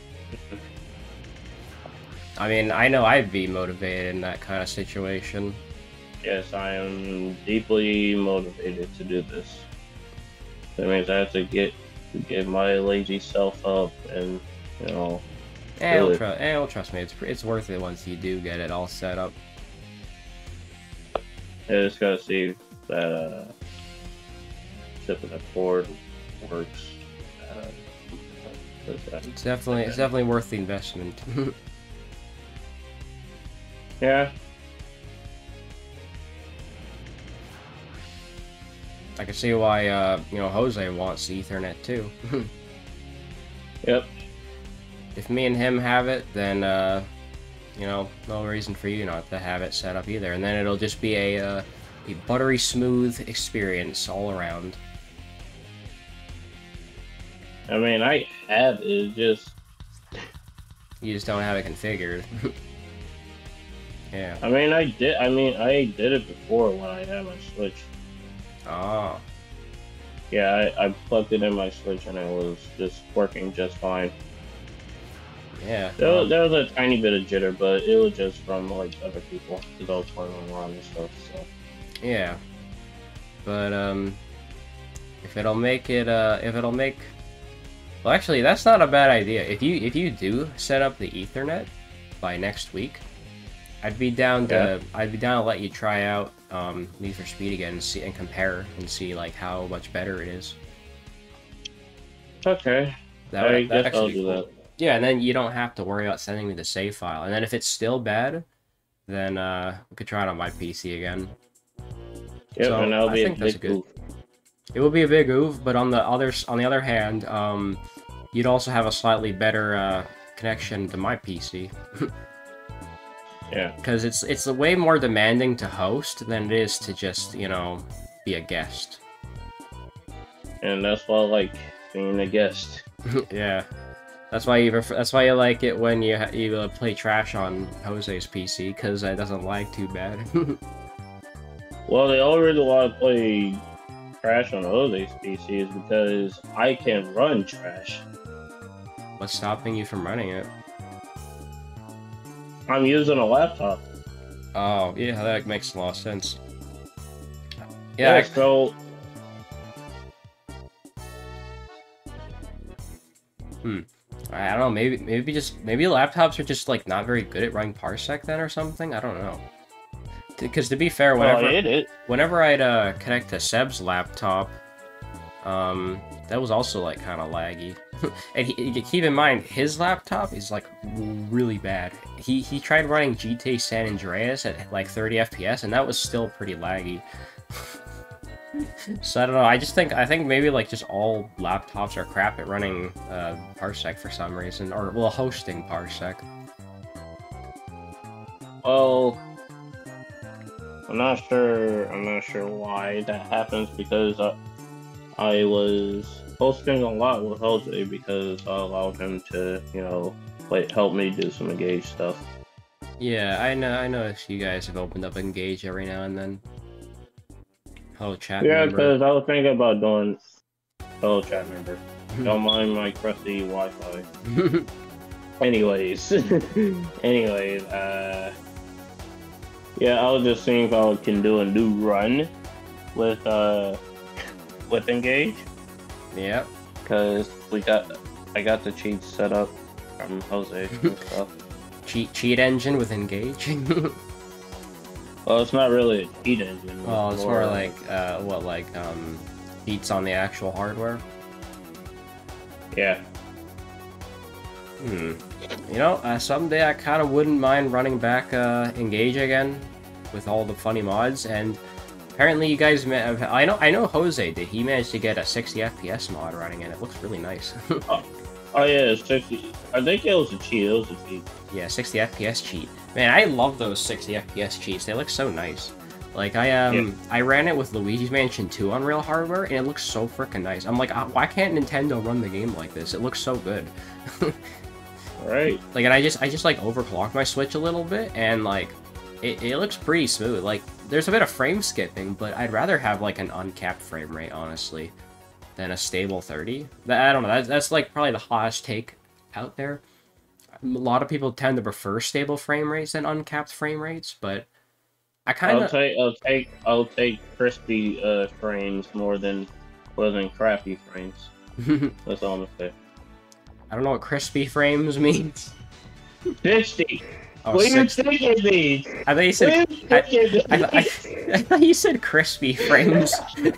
[SPEAKER 2] I mean, I know I'd be motivated in that kind of situation.
[SPEAKER 1] Yes, I am deeply motivated to do this. That means I have to get my lazy self up and, you know.
[SPEAKER 2] Trust me, it's worth it once you do get it all set up.
[SPEAKER 1] I just gotta see that shipping the cord works.
[SPEAKER 2] It's definitely worth the investment.
[SPEAKER 1] Yeah.
[SPEAKER 2] I can see why you know, Jose wants the Ethernet too.
[SPEAKER 1] Yep.
[SPEAKER 2] If me and him have it, then you know, no reason for you not to have it set up either, and then it'll just be a buttery smooth experience all around.
[SPEAKER 1] I mean, I have it, just
[SPEAKER 2] You just don't have it configured. Yeah.
[SPEAKER 1] I mean, I did it before when I had my Switch.
[SPEAKER 2] Oh.
[SPEAKER 1] Yeah, I plugged it in my Switch and it was just working just fine.
[SPEAKER 2] Yeah.
[SPEAKER 1] There was a tiny bit of jitter, but it was just from like other people because I was playing around and stuff. So.
[SPEAKER 2] Yeah. But if it'll make, well, actually, that's not a bad idea. If you do set up the Ethernet by next week, I'd be down to let you try out Need for Speed again and compare and see like how much better it is.
[SPEAKER 1] Okay.
[SPEAKER 2] That
[SPEAKER 1] I guess I'll
[SPEAKER 2] be
[SPEAKER 1] do
[SPEAKER 2] cool.
[SPEAKER 1] that.
[SPEAKER 2] Yeah, and then you don't have to worry about sending me the save file. And then if it's still bad, then we could try it on my PC again.
[SPEAKER 1] Yep,
[SPEAKER 2] So
[SPEAKER 1] and that'll be
[SPEAKER 2] I think that's
[SPEAKER 1] big
[SPEAKER 2] good. It will be a big oof, but on the other hand, you'd also have a slightly better connection to my PC.
[SPEAKER 1] Yeah.
[SPEAKER 2] Because it's way more demanding to host than it is to just, you know, be a guest.
[SPEAKER 1] And that's why I like being a guest.
[SPEAKER 2] Yeah. That's why you like it when you play trash on Jose's PC, because it doesn't lag too bad.
[SPEAKER 1] Well, the only reason why I play trash on Jose's PC is because I can run trash.
[SPEAKER 2] What's stopping you from running it?
[SPEAKER 1] I'm using a laptop.
[SPEAKER 2] Oh, yeah, that makes a lot of sense.
[SPEAKER 1] Yeah, so...
[SPEAKER 2] I don't know, maybe laptops are just like not very good at running Parsec then or something? I don't know. Because to be fair, whenever I'd connect to Seb's laptop, that was also like kind of laggy. And keep in mind, his laptop is like really bad. He tried running GTA San Andreas at like 30 FPS, and that was still pretty laggy. So I don't know. I think maybe like just all laptops are crap at running Parsec for some reason, or well, hosting Parsec.
[SPEAKER 1] Well, I'm not sure why that happens, because I was hosting a lot with Jose because I allowed him to, you know, help me do some Engage stuff.
[SPEAKER 2] Yeah, I noticed you guys have opened up Engage every now and then. Hello, chat member.
[SPEAKER 1] Yeah, because I was thinking about doing hello, chat member. Don't mind my crusty Wi-Fi. Anyways, yeah, I was just seeing if I can do a new run with Engage.
[SPEAKER 2] Yep.
[SPEAKER 1] Because I got the cheats set up from Jose and stuff.
[SPEAKER 2] Cheat engine with Engage.
[SPEAKER 1] Well, it's not really a cheat engine.
[SPEAKER 2] Well, it's more like, beats on the actual hardware?
[SPEAKER 1] Yeah.
[SPEAKER 2] You know, someday I kind of wouldn't mind running back Engage again with all the funny mods, and apparently you guys I know Jose did. He managed to get a 60 FPS mod running, and it looks really nice.
[SPEAKER 1] Oh yeah, it's 60. I think it was a cheat. It was a cheat.
[SPEAKER 2] Yeah, 60 FPS cheat. Man, I love those 60 FPS cheats. They look so nice. Like I ran it with Luigi's Mansion 2 on real hardware, and it looks so freaking nice. I'm like, why can't Nintendo run the game like this? It looks so good.
[SPEAKER 1] Right.
[SPEAKER 2] Like, and I just like overclocked my Switch a little bit, and like, it looks pretty smooth. Like, there's a bit of frame skipping, but I'd rather have like an uncapped frame rate, honestly, than a stable 30. I don't know. That's like probably the hottest take out there. A lot of people tend to prefer stable frame rates than uncapped frame rates, but I kind of
[SPEAKER 1] I'll take crispy frames more than crappy frames. That's all I'm gonna say.
[SPEAKER 2] I don't know what crispy frames means.
[SPEAKER 1] 60.
[SPEAKER 2] Oh,
[SPEAKER 1] what do you
[SPEAKER 2] 60.
[SPEAKER 1] think it means?
[SPEAKER 2] I thought you said. I thought you said crispy frames.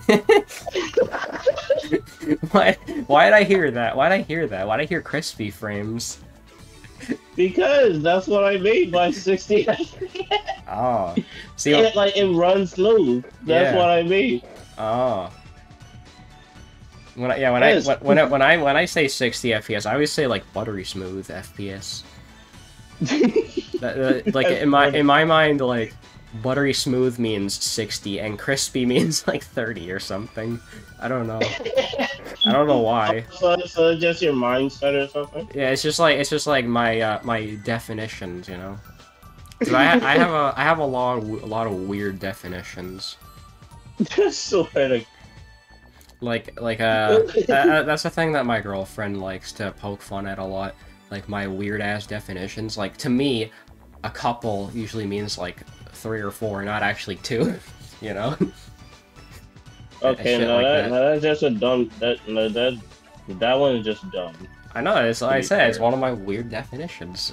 [SPEAKER 2] Why did I hear that? Why did I hear that? Why did I hear crispy frames?
[SPEAKER 1] Because that's what I mean by 60.
[SPEAKER 2] Oh, see,
[SPEAKER 1] it runs smooth. That's what I mean.
[SPEAKER 2] Oh. When I say 60 FPS, I always say like buttery smooth FPS. Like in my mind, like buttery smooth means 60 and crispy means like 30 or something. I don't know. I don't know why.
[SPEAKER 1] So just your mindset or something?
[SPEAKER 2] Yeah, it's just like my my definitions, you know. 'Cause I have a lot of weird definitions.
[SPEAKER 1] Sort of.
[SPEAKER 2] Like that's the thing that my girlfriend likes to poke fun at a lot. Like my weird ass definitions. Like to me, a couple usually means like 3 or 4, not actually 2. You know.
[SPEAKER 1] Okay, no, that's just a dumb. That one is just dumb.
[SPEAKER 2] I know. It's like I said. It's one of my weird definitions.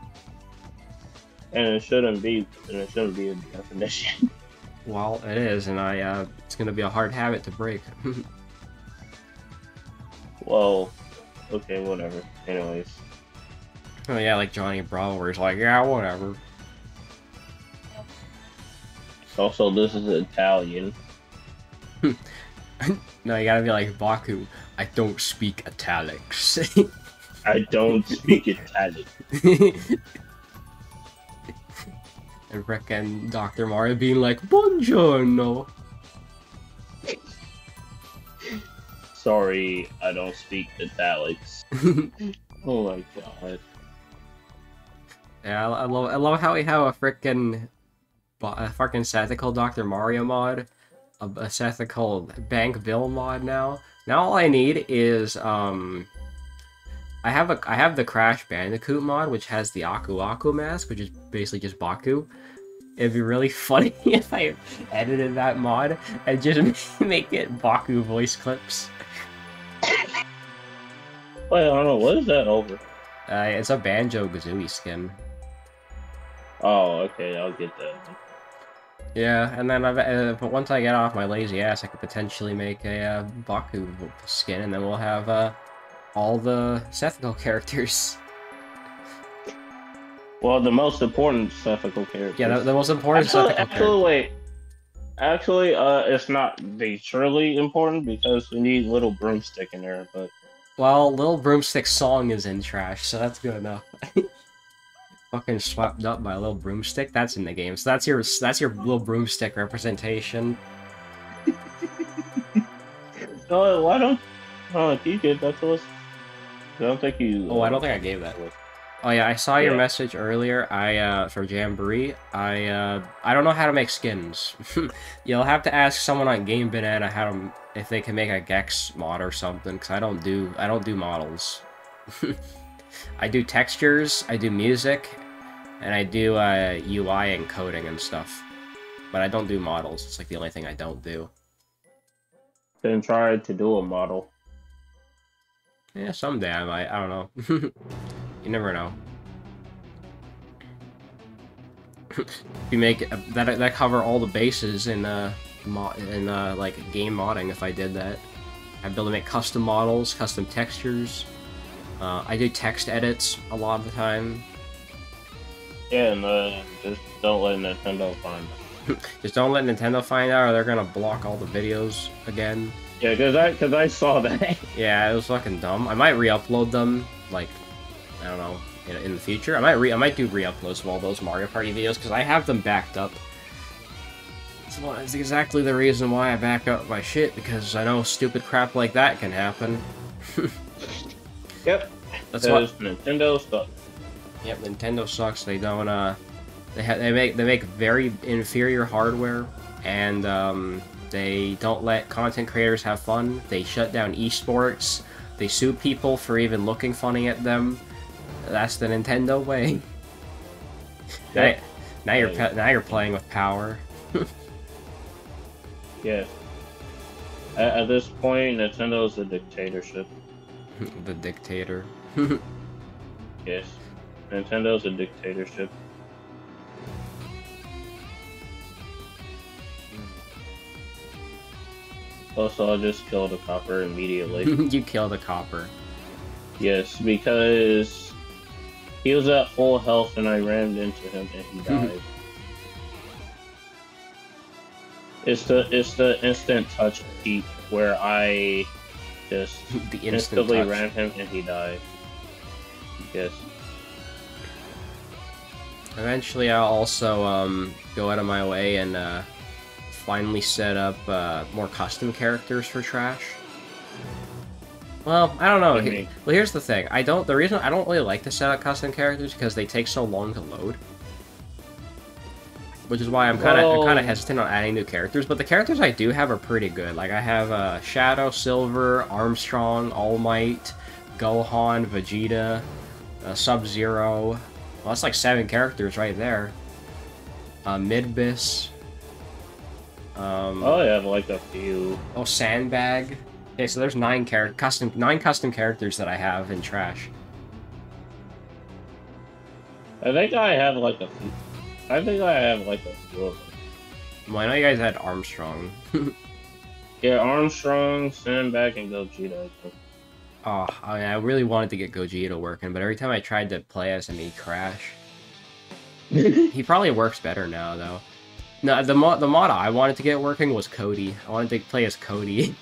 [SPEAKER 1] And it shouldn't be. a definition.
[SPEAKER 2] Well, it is, and it's gonna be a hard habit to break.
[SPEAKER 1] Well, okay, whatever. Anyways.
[SPEAKER 2] Oh yeah, like Johnny Bravo, where he's like, yeah, whatever.
[SPEAKER 1] Also, this is Italian.
[SPEAKER 2] No, you gotta be like Baku. I don't speak italics.
[SPEAKER 1] I don't speak Italian.
[SPEAKER 2] I reckon Dr. Mario being like, Buongiorno.
[SPEAKER 1] Sorry, I don't speak italics. Oh my god.
[SPEAKER 2] Yeah, I love how we have a freaking Sethical Dr. Mario mod, a Sethical Bank Bill mod now. Now all I need is I have the Crash Bandicoot mod, which has the Aku Aku mask, which is basically just Baku. It'd be really funny if I edited that mod and just make it Baku voice clips.
[SPEAKER 1] Wait, I don't know, what is that over?
[SPEAKER 2] It's a Banjo-Kazooie skin.
[SPEAKER 1] Oh, okay, I'll get that.
[SPEAKER 2] Yeah, and then but once I get off my lazy ass, I could potentially make a Baku skin, and then we'll have all the Sethical characters.
[SPEAKER 1] Well, the most important Sethical characters.
[SPEAKER 2] Yeah, the most important Sethical characters.
[SPEAKER 1] Actually, it's not truly important because we need Little Broomstick in there, but...
[SPEAKER 2] Well, Little Broomstick's song is in trash, so that's good enough. Fucking swept up by Little Broomstick, that's in the game, so that's your Little Broomstick representation.
[SPEAKER 1] No, why don't... Oh, you did that to us. I don't think you...
[SPEAKER 2] Oh, I don't think I gave that. Oh yeah, I saw your message earlier. For Jamboree. I don't know how to make skins. You'll have to ask someone on Game Banana if they can make a Gex mod or something, because I don't do models. I do textures, I do music, and I do UI and coding and stuff. But I don't do models. It's like the only thing I don't do.
[SPEAKER 1] Then try to do a model.
[SPEAKER 2] Yeah, someday I might. I don't know. You never know. You make that cover all the bases in like game modding. If I did that, I'd be able to make custom models, custom textures. I do text edits a lot of the time.
[SPEAKER 1] Yeah, and just don't let Nintendo find it.
[SPEAKER 2] Just don't let Nintendo find out, or they're gonna block all the videos again.
[SPEAKER 1] Yeah, cause I saw that.
[SPEAKER 2] Yeah, it was fucking dumb. I might re-upload them, like, I don't know, in the future. I might do re-uploads of all those Mario Party videos because I have them backed up. It's exactly the reason why I back up my shit, because I know stupid crap like that can happen.
[SPEAKER 1] Yep.
[SPEAKER 2] That's what
[SPEAKER 1] Nintendo sucks.
[SPEAKER 2] Yep, Nintendo sucks. They don't they make very inferior hardware, and they don't let content creators have fun. They shut down esports. They sue people for even looking funny at them. That's the Nintendo way.
[SPEAKER 1] Yep.
[SPEAKER 2] Now you're playing with power.
[SPEAKER 1] Yeah. At this point, Nintendo's a dictatorship.
[SPEAKER 2] The dictator.
[SPEAKER 1] Yes. Nintendo's a dictatorship. Also, I'll just kill the copper immediately.
[SPEAKER 2] You kill the copper.
[SPEAKER 1] Yes, because he was at full health and I rammed into him and he died. It's the instant touch peak where I just instantly rammed him and he died. Yes.
[SPEAKER 2] Eventually, I'll also go out of my way and finally set up more custom characters for Trash. Well, I don't know. Well, here's the thing. The reason I don't really like to set up custom characters because they take so long to load. Which is why I'm kind of hesitant on adding new characters. But the characters I do have are pretty good. Like I have Shadow, Silver, Armstrong, All Might, Gohan, Vegeta, Sub-Zero. Well, that's like 7 characters right there. Midbis.
[SPEAKER 1] Oh, yeah, like a few.
[SPEAKER 2] Oh, Sandbag. Okay, so there's 9 custom characters that I have in Trash.
[SPEAKER 1] I think I have like a few. I think I have like a few of them.
[SPEAKER 2] Well, I know you guys had Armstrong.
[SPEAKER 1] Yeah, Armstrong, Sandbag, and Gogeta.
[SPEAKER 2] Oh, I really wanted to get Gogeta working, but every time I tried to play as him, he'd crash. He probably works better now, though. No, the mod I wanted to get working was Cody. I wanted to play as Cody.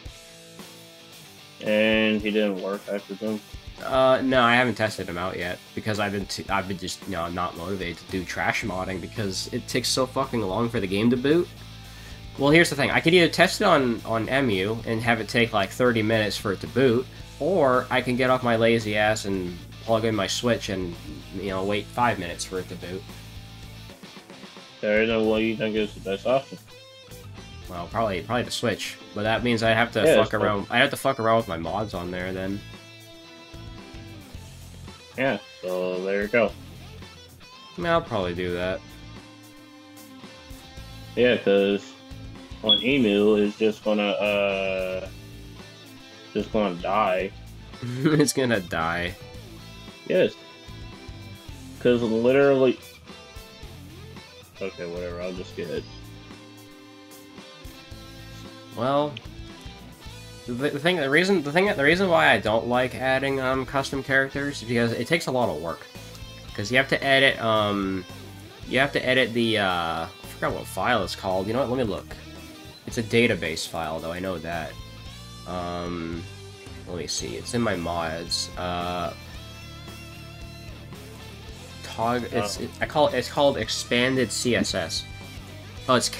[SPEAKER 1] And he didn't work, I presume.
[SPEAKER 2] No, I haven't tested him out yet because I've been just not motivated to do Trash modding because it takes so fucking long for the game to boot. Well, here's the thing: I could either test it on MU and have it take like 30 minutes for it to boot, or I can get off my lazy ass and plug in my Switch and wait 5 minutes for it to boot.
[SPEAKER 1] There isn't what you think is the best option.
[SPEAKER 2] Well, probably the Switch, but that means I have to fuck around. I have to fuck around with my mods on there then.
[SPEAKER 1] Yeah, so there you go.
[SPEAKER 2] I mean, I'll probably do that.
[SPEAKER 1] Yeah, because on Emu is just gonna die.
[SPEAKER 2] It's gonna die.
[SPEAKER 1] Yes. Because literally. Okay, whatever. I'll just get it.
[SPEAKER 2] Well, the reason why I don't like adding custom characters is because it takes a lot of work. Because you have to edit the I forgot what file it's called. You know what? Let me look. It's a database file, though. I know that. Let me see. It's in my mods. It's called expanded CSS. Oh, it's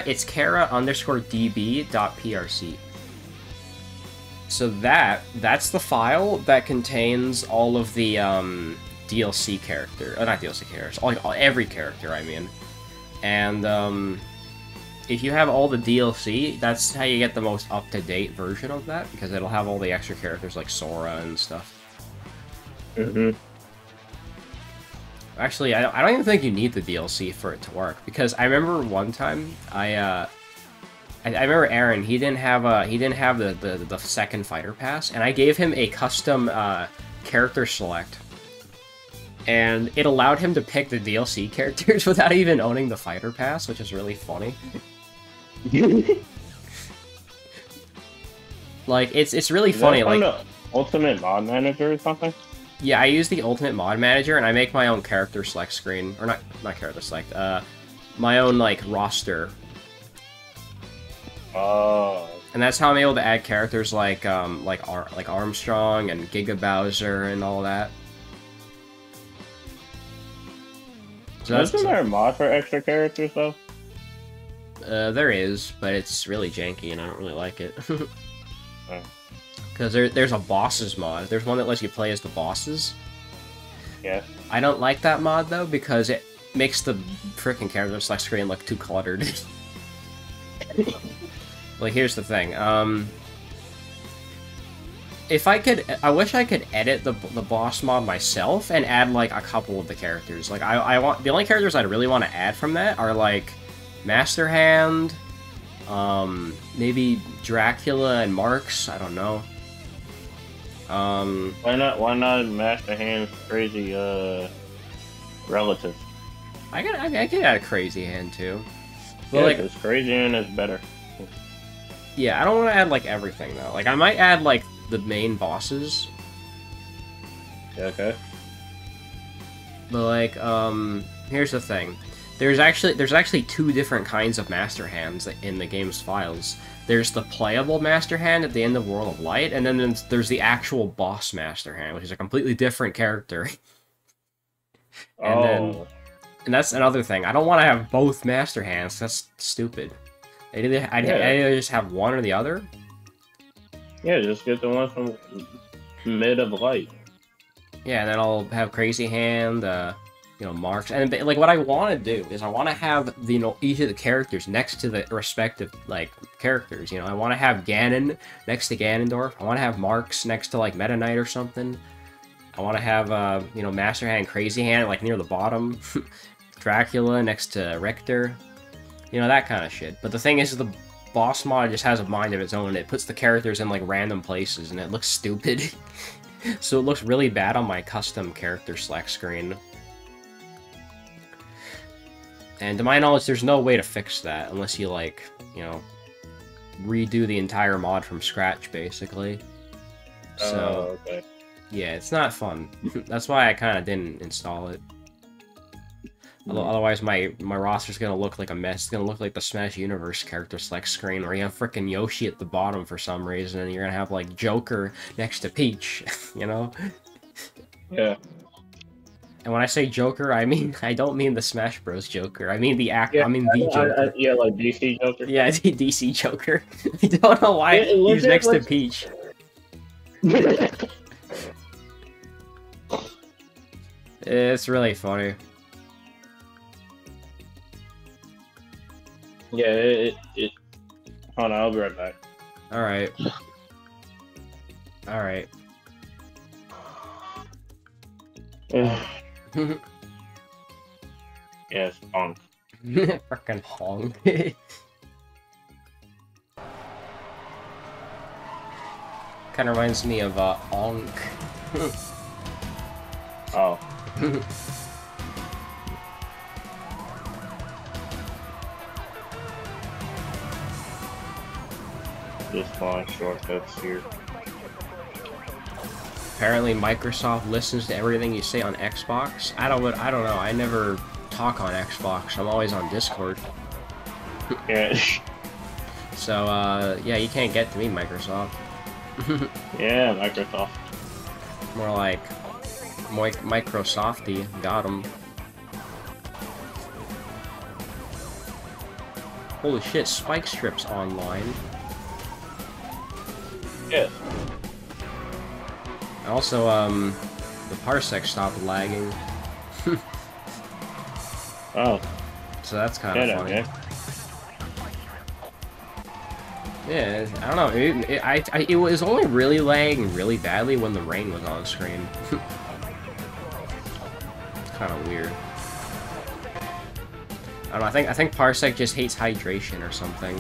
[SPEAKER 2] Kara_db.prc. So that's the file that contains all of the DLC character, not DLC characters, every character, I mean. And if you have all the DLC, that's how you get the most up-to-date version of that, because it'll have all the extra characters like Sora and stuff.
[SPEAKER 1] Mm-hmm.
[SPEAKER 2] Actually, I don't even think you need the DLC for it to work, because I remember one time I remember Aaron. He didn't have the second fighter pass, and I gave him a custom character select. and it allowed him to pick the DLC characters without even owning the fighter pass, which is really funny. Like, it's really funny. Like,
[SPEAKER 1] the Ultimate Mod Manager or something?
[SPEAKER 2] Yeah, I use the Ultimate Mod Manager, and I make my own character select screen, or not character select, my own like roster.
[SPEAKER 1] Oh.
[SPEAKER 2] And that's how I'm able to add characters like Armstrong and Giga Bowser and all that. So
[SPEAKER 1] Isn't there a mod for extra characters though?
[SPEAKER 2] There is, but it's really janky, and I don't really like it.
[SPEAKER 1] Oh.
[SPEAKER 2] Because there's a bosses mod. There's one that lets you play as the bosses.
[SPEAKER 1] Yeah.
[SPEAKER 2] I don't like that mod though because it makes the freaking character select screen look too cluttered. Like, here's the thing. If I could, I wish I could edit the boss mod myself and add like a couple of the characters. Like, I want the only characters I really want to add from that are like Master Hand, maybe Dracula and Marks. I don't know.
[SPEAKER 1] Why not Master Hand's crazy relative?
[SPEAKER 2] I could add a Crazy Hand too. But
[SPEAKER 1] Yeah,
[SPEAKER 2] like,
[SPEAKER 1] because Crazy Hand is better.
[SPEAKER 2] yeah, I don't want to add like everything though. Like, I might add like the main bosses.
[SPEAKER 1] Yeah, okay.
[SPEAKER 2] But like, here's the thing. There's actually two different kinds of Master Hands in the game's files. There's the playable Master Hand at the end of World of Light, and then there's the actual boss Master Hand, which is a completely different character. And that's another thing. I don't want to have both Master Hands. That's stupid. I'd either just have one or the other.
[SPEAKER 1] Yeah, just get the one from mid of light.
[SPEAKER 2] Yeah, and then I'll have Crazy Hand, you know, Marks, and like what I want to do is I want to have each of the characters next to the respective like characters. You know, I want to have Ganon next to Ganondorf. I want to have Marks next to like Meta Knight or something. I want to have you know, Master Hand, Crazy Hand like near the bottom. Dracula next to Richter. You know, that kind of shit. But the thing is, the boss mod just has a mind of its own. It puts the characters in like random places, and it looks stupid. So it looks really bad on my custom character select screen. And to my knowledge, there's no way to fix that unless you, like, you know, redo the entire mod from scratch, basically. So,
[SPEAKER 1] okay.
[SPEAKER 2] yeah, it's not fun. That's why I kind of didn't install it. Otherwise, my roster's gonna look like a mess. It's gonna look like the Smash Universe character select screen, where you have frickin' Yoshi at the bottom for some reason, and you're gonna have, like, Joker next to Peach, you know?
[SPEAKER 1] Yeah.
[SPEAKER 2] And when I say Joker, I don't mean the Smash Bros. Joker. I mean the actor. I mean the Joker.
[SPEAKER 1] Yeah, like DC Joker.
[SPEAKER 2] Yeah, the DC Joker. I don't know why he's next to Peach. It's really funny.
[SPEAKER 1] Yeah, it. Hold on, I'll be right back.
[SPEAKER 2] Alright. Alright.
[SPEAKER 1] Yes, honk.
[SPEAKER 2] Frickin' honk. Kinda reminds me of, Onk.
[SPEAKER 1] Oh. Just find shortcuts here.
[SPEAKER 2] Apparently Microsoft listens to everything you say on Xbox. I don't know. I never talk on Xbox. I'm always on Discord.
[SPEAKER 1] Yeah.
[SPEAKER 2] So, yeah, you can't get to me, Microsoft.
[SPEAKER 1] Yeah, Microsoft.
[SPEAKER 2] More like Microsofty. Got him. Holy shit, Spike Strip's online.
[SPEAKER 1] Yes.
[SPEAKER 2] Also, the Parsec stopped lagging.
[SPEAKER 1] Oh.
[SPEAKER 2] So that's kind of funny.
[SPEAKER 1] Okay.
[SPEAKER 2] Yeah, I don't know. It was only really lagging really badly when the rain was on screen. Kind of weird. I don't know. I think Parsec just hates hydration or something.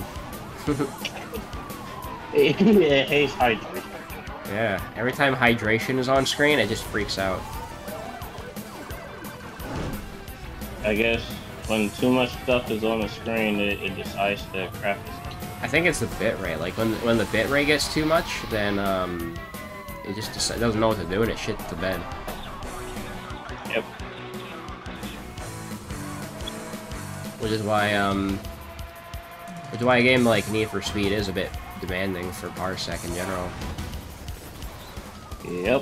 [SPEAKER 1] It hates hydration.
[SPEAKER 2] Yeah, every time hydration is on screen, it just freaks out.
[SPEAKER 1] I guess when too much stuff is on the screen, it decides to crap itself.
[SPEAKER 2] I think it's the bitrate. Like when the bitrate gets too much, then it just doesn't know what to do and it shits the bed.
[SPEAKER 1] Yep.
[SPEAKER 2] Which is why a game like Need for Speed is a bit demanding for parsec in general.
[SPEAKER 1] Yep.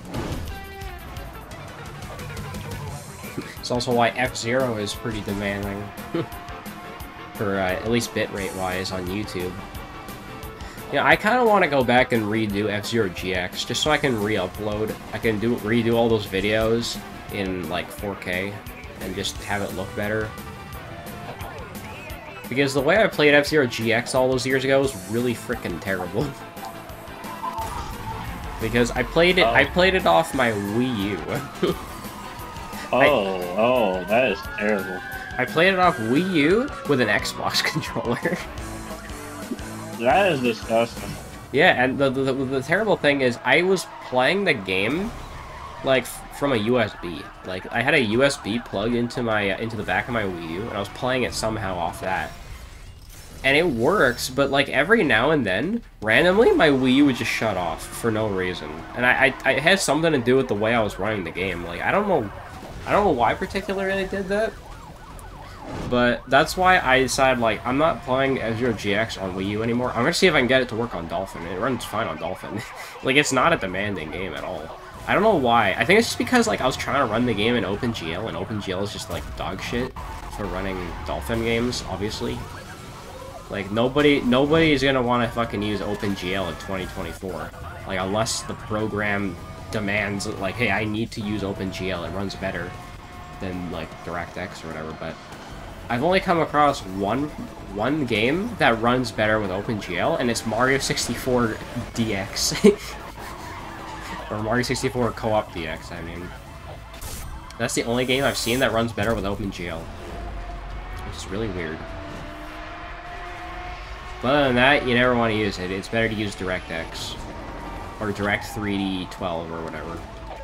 [SPEAKER 2] It's also why F-Zero is pretty demanding. For at least bitrate wise on YouTube. Yeah, I kind of want to go back and redo F-Zero GX just so I can re-upload. I can redo all those videos in like 4K and just have it look better. Because the way I played F-Zero GX all those years ago was really freaking terrible. Because I played it off my Wii U.
[SPEAKER 1] Oh, that is terrible.
[SPEAKER 2] I played it off Wii U with an Xbox controller.
[SPEAKER 1] That is disgusting.
[SPEAKER 2] Yeah, and the terrible thing is I was playing the game like from a USB. Like I had a USB plug into the back of my Wii U, and I was playing it somehow off that. And it works, but like every now and then, randomly my Wii U would just shut off for no reason. And it had something to do with the way I was running the game. Like I don't know why particularly I did that. But that's why I decided, like, I'm not playing F-Zero GX on Wii U anymore. I'm gonna see if I can get it to work on Dolphin. It runs fine on Dolphin. Like, it's not a demanding game at all. I don't know why. I think it's just because, like, I was trying to run the game in OpenGL, and OpenGL is just, like, dog shit for running Dolphin games, obviously. Like, nobody is gonna want to fucking use OpenGL in 2024. Like, unless the program demands, like, hey, I need to use OpenGL. It runs better than, like, DirectX or whatever, but I've only come across one game that runs better with OpenGL, and it's Mario 64 DX. Or Mario 64 Co-op DX, I mean. That's the only game I've seen that runs better with OpenGL. Which is really weird. But other than that, you never want to use it. It's better to use DirectX. Or Direct 3D 12 or whatever.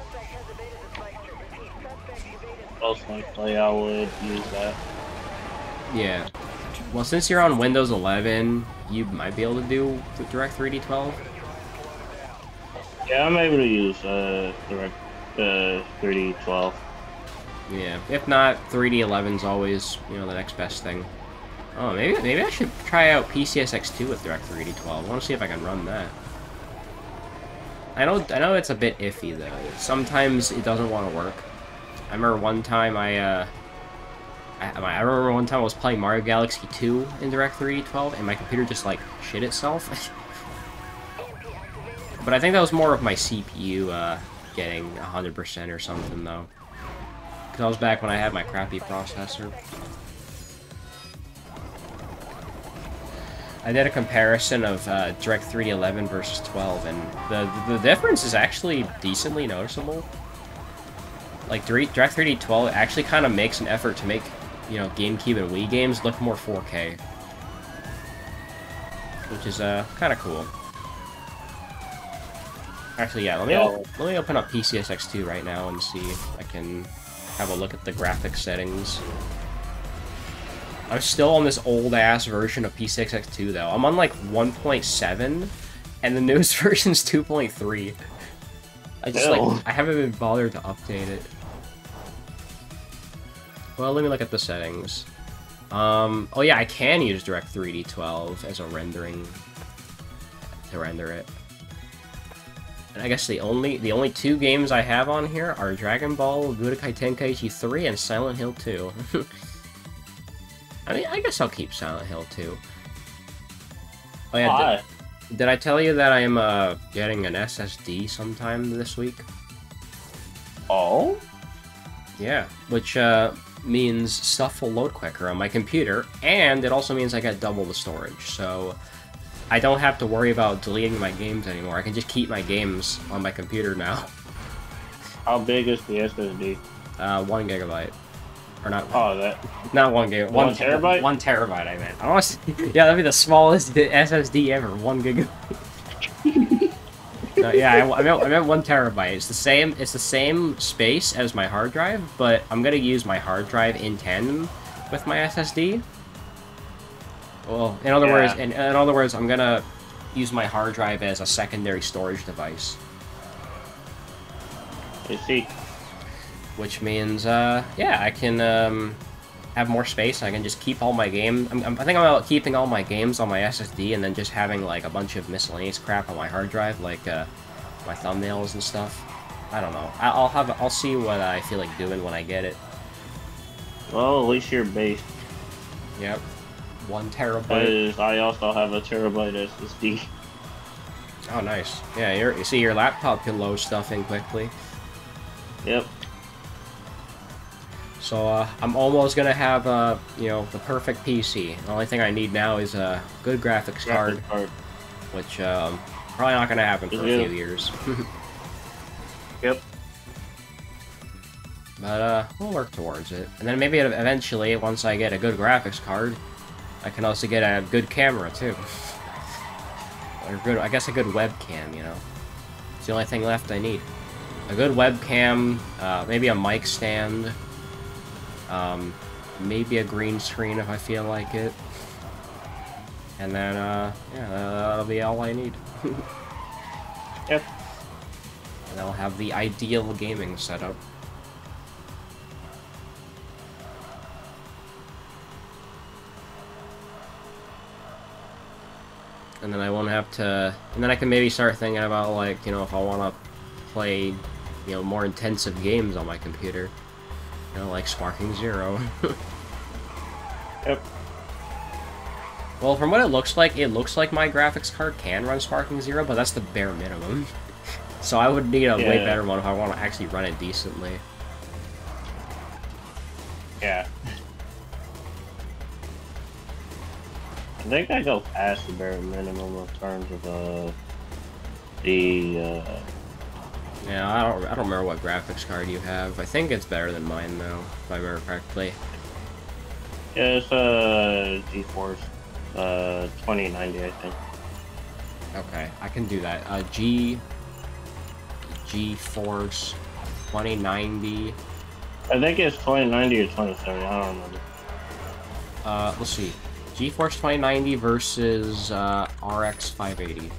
[SPEAKER 1] Most likely I would use that.
[SPEAKER 2] Yeah. Well, since you're on Windows 11, you might be able to do Direct 3D 12.
[SPEAKER 1] Yeah, I'm able to use Direct 3D 12.
[SPEAKER 2] Yeah. If not, 3D 11's always, you know, the next best thing. Oh, maybe I should try out PCSX2 with Direct 3D 12. I want to see if I can run that. I know it's a bit iffy though. Sometimes it doesn't want to work. I remember one time I remember one time I was playing Mario Galaxy 2 in Direct 3D 12, and my computer just, like, shit itself. But I think that was more of my CPU getting 100% or something, though. Because that was back when I had my crappy processor. I did a comparison of Direct 3D 11 versus 12, and the difference is actually decently noticeable. Like, Direct 3D 12 actually kind of makes an effort to make, you know, GameCube and Wii games look more 4K. Which is, kind of cool. Actually, yeah, let me open up PCSX2 right now and see if I can have a look at the graphics settings. I'm still on this old-ass version of PCSX2, though. I'm on, like, 1.7, and the newest version's 2.3. I haven't been bothered to update it. Well, let me look at the settings. Oh yeah, I can use Direct 3D 12 as a rendering to render it. And I guess the only two games I have on here are Dragon Ball Budokai Tenkaichi 3 and Silent Hill 2. I mean, I guess I'll keep Silent Hill 2. Oh yeah, did I tell you that I'm getting an SSD sometime this week?
[SPEAKER 1] Oh?
[SPEAKER 2] Yeah, which means stuff will load quicker on my computer, and it also means I get double the storage, so I don't have to worry about deleting my games anymore. I can just keep my games on my computer now.
[SPEAKER 1] How big is the SSD?
[SPEAKER 2] 1 gigabyte. Or not.
[SPEAKER 1] Oh, that.
[SPEAKER 2] Not 1 gigabyte.
[SPEAKER 1] 1 terabyte?
[SPEAKER 2] 1 terabyte, I meant. I want to, yeah, that'd be the smallest SSD ever. 1 gigabyte. No, yeah, I meant 1 terabyte. It's the same. It's the same space as my hard drive, but I'm gonna use my hard drive in tandem with my SSD. Well, in other words, in other words, I'm gonna use my hard drive as a secondary storage device.
[SPEAKER 1] I see.
[SPEAKER 2] Which means, yeah, I can have more space. I can just keep all my games. I think I'm about keeping all my games on my SSD and then just having like a bunch of miscellaneous crap on my hard drive, like my thumbnails and stuff. I don't know. I'll see what I feel like doing when I get it.
[SPEAKER 1] Well, at least you're based.
[SPEAKER 2] Yep. 1 terabyte.
[SPEAKER 1] Because I also have a terabyte SSD.
[SPEAKER 2] Oh, nice. Yeah, you see, your laptop can load stuff in quickly.
[SPEAKER 1] Yep.
[SPEAKER 2] So, I'm almost gonna have, you know, the perfect PC. The only thing I need now is a good graphics card. Which, probably not gonna happen for a few years.
[SPEAKER 1] Yep.
[SPEAKER 2] But, we'll work towards it. And then maybe eventually, once I get a good graphics card, I can also get a good camera, too. Or I guess a good webcam, you know? It's the only thing left I need. A good webcam, maybe a mic stand, maybe a green screen if I feel like it. And then, yeah, that'll be all I need.
[SPEAKER 1] Yep.
[SPEAKER 2] And I'll have the ideal gaming setup. And then I won't have to... And then I can maybe start thinking about, like, you know, if I want to play, you know, more intensive games on my computer. You know, like Sparking Zero.
[SPEAKER 1] Yep.
[SPEAKER 2] Well, from what it looks like my graphics card can run Sparking Zero, but that's the bare minimum. So I would need a way better one if I want to actually run it decently.
[SPEAKER 1] Yeah. I think I go past the bare minimum in terms of
[SPEAKER 2] Yeah, I don't remember what graphics card you have. I think it's better than mine though, if I remember correctly.
[SPEAKER 1] Yeah, it's GeForce 2090, I think.
[SPEAKER 2] Okay, I can do that. GeForce 2090.
[SPEAKER 1] I think it's 2090 or 2070. I don't remember.
[SPEAKER 2] Let's see. GeForce 2090 versus RX 580.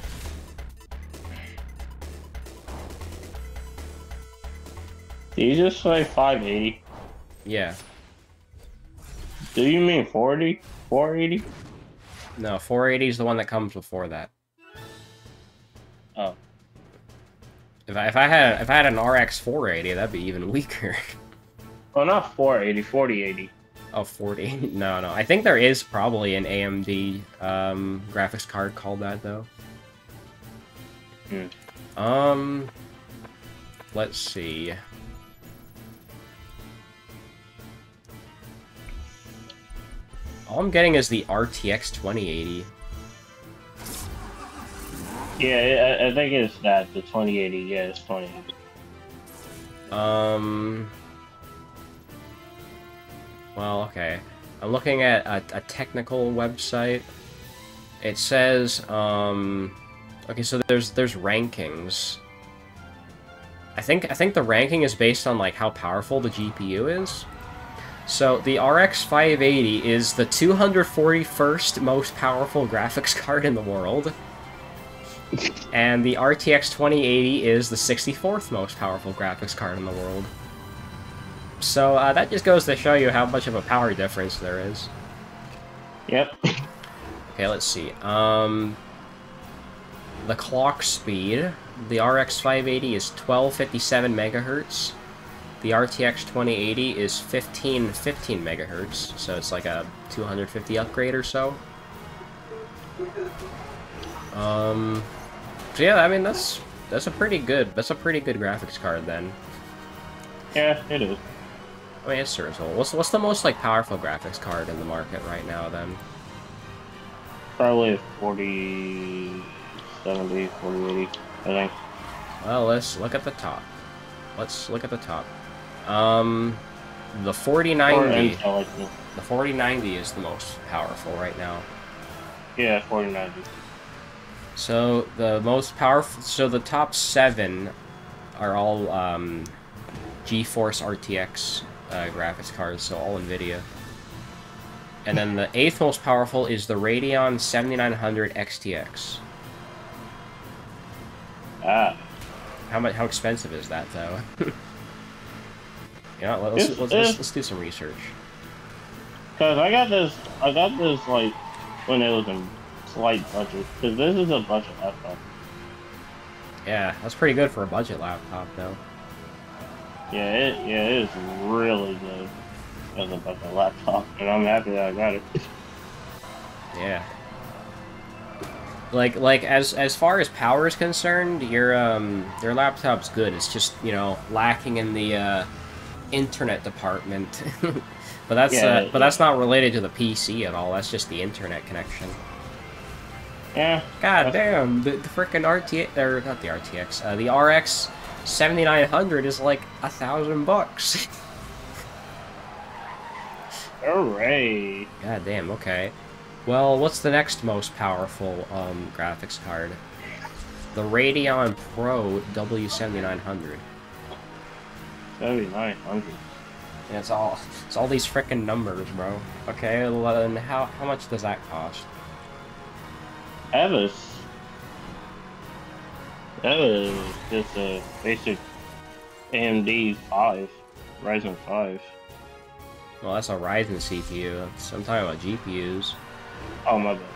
[SPEAKER 1] Did you just say 580?
[SPEAKER 2] Yeah.
[SPEAKER 1] Do you mean 40? 480?
[SPEAKER 2] No, 480 is the one that comes before that.
[SPEAKER 1] Oh.
[SPEAKER 2] If I had an RX 480, that'd be even weaker.
[SPEAKER 1] Oh, not 480, 4080.
[SPEAKER 2] Oh, 40. No. I think there is probably an AMD graphics card called that though. Let's see. All I'm getting is the RTX 2080.
[SPEAKER 1] Yeah, I think it's that, the 2080. Yeah, it's 2080.
[SPEAKER 2] Well, okay. I'm looking at a technical website. It says, okay, so there's rankings. I think the ranking is based on like how powerful the GPU is. So the RX 580 is the 241st most powerful graphics card in the world. And the RTX 2080 is the 64th most powerful graphics card in the world. So that just goes to show you how much of a power difference there is.
[SPEAKER 1] Yep.
[SPEAKER 2] Okay, let's see. The clock speed. The RX 580 is 1257 megahertz. The RTX 2080 is 1515 megahertz. So it's like a 250 upgrade or so. So yeah, I mean that's a pretty good graphics card then.
[SPEAKER 1] Yeah, it is.
[SPEAKER 2] I mean, it's serviceable. What's the most like powerful graphics card in the market right now then?
[SPEAKER 1] Probably 4070, 4080, I think.
[SPEAKER 2] Well, let's look at the top. The 4090. The 4090 is the most powerful right now.
[SPEAKER 1] Yeah, 4090.
[SPEAKER 2] So the most powerful, so the top 7 are all GeForce RTX graphics cards, so all NVIDIA. And then the 8th most powerful is the Radeon 7900 XTX.
[SPEAKER 1] Ah.
[SPEAKER 2] How expensive is that though? Yeah, let's do some research.
[SPEAKER 1] Cause I got this like when it was in slight budget. Cause this is a budget laptop.
[SPEAKER 2] Yeah, that's pretty good for a budget laptop though.
[SPEAKER 1] Yeah, it is really good as a budget laptop, and I'm happy that I got it.
[SPEAKER 2] Yeah. Like as far as power is concerned, your laptop's good. It's just, you know, lacking in the internet department. But that's not related to the PC at all. That's just the internet connection.
[SPEAKER 1] Yeah.
[SPEAKER 2] God damn, the frickin' RTX, or not the RTX, the RX 7900 is like $1,000.
[SPEAKER 1] Hooray!
[SPEAKER 2] God damn. Okay. Well, what's the next most powerful graphics card? The Radeon Pro W7900.
[SPEAKER 1] 7900.
[SPEAKER 2] Yeah, it's all these frickin' numbers, bro. Okay, well, then how much does that cost?
[SPEAKER 1] That was just a basic AMD 5, Ryzen 5.
[SPEAKER 2] Well, that's a Ryzen CPU. I'm talking about GPUs.
[SPEAKER 1] Oh my bad.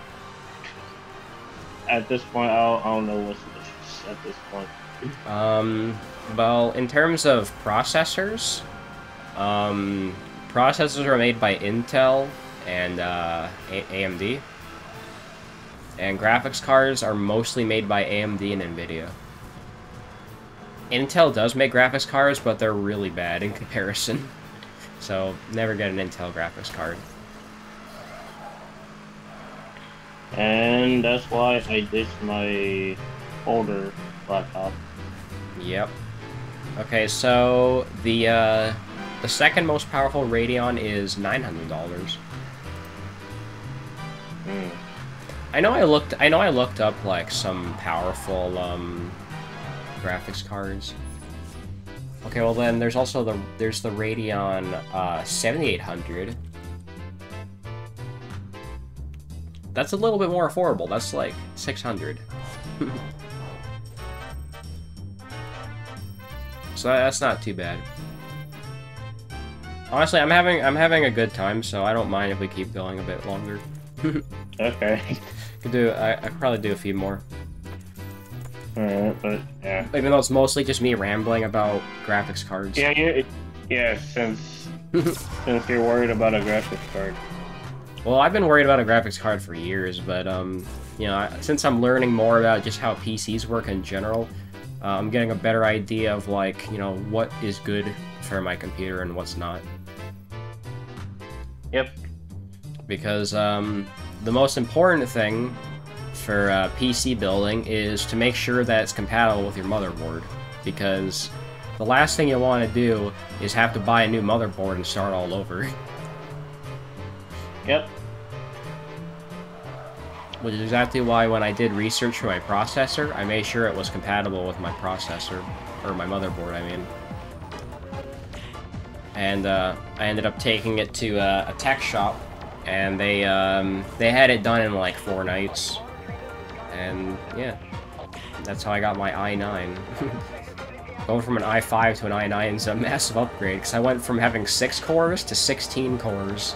[SPEAKER 1] At this point, I don't know what's this at this point.
[SPEAKER 2] Well, in terms of processors, processors are made by Intel and AMD, and graphics cards are mostly made by AMD and NVIDIA. Intel does make graphics cards, but they're really bad in comparison. So, never get an Intel graphics card.
[SPEAKER 1] And that's why I ditched my older laptop.
[SPEAKER 2] Yep. Okay, so the second most powerful Radeon is $900. I know I looked up like some powerful graphics cards. Okay, well then there's also the Radeon 7800. That's a little bit more affordable. That's like $600. So that's not too bad. Honestly, I'm having a good time, so I don't mind if we keep going a bit longer.
[SPEAKER 1] Okay.
[SPEAKER 2] I could probably do a few more.
[SPEAKER 1] Alright, but yeah.
[SPEAKER 2] Even though it's mostly just me rambling about graphics cards.
[SPEAKER 1] Yeah, since you're worried about a graphics card.
[SPEAKER 2] Well, I've been worried about a graphics card for years, but you know, since I'm learning more about just how PCs work in general, I'm getting a better idea of, like, you know, what is good for my computer and what's not.
[SPEAKER 1] Yep.
[SPEAKER 2] Because the most important thing for PC building is to make sure that it's compatible with your motherboard. Because the last thing you want to do is have to buy a new motherboard and start all over.
[SPEAKER 1] Yep.
[SPEAKER 2] Which is exactly why when I did research for my processor, I made sure it was compatible with my processor, or my motherboard, I mean. And I ended up taking it to a tech shop, and they had it done in like 4 nights. And yeah, that's how I got my i9. Going from an i5 to an i9 is a massive upgrade, because I went from having 6 cores to 16 cores.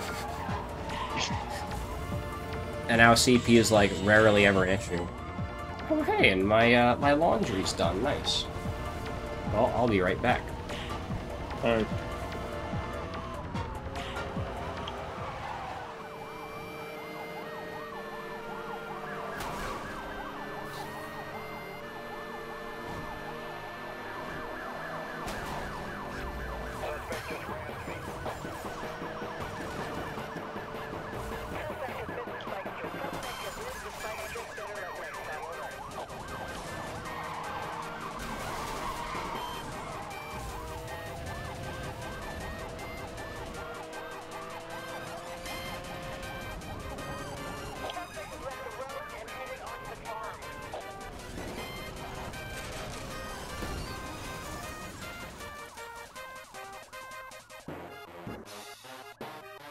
[SPEAKER 2] And now CPU is like rarely ever an issue. Oh hey, and my my laundry's done. Nice. Well, I'll be right back.
[SPEAKER 1] Alright.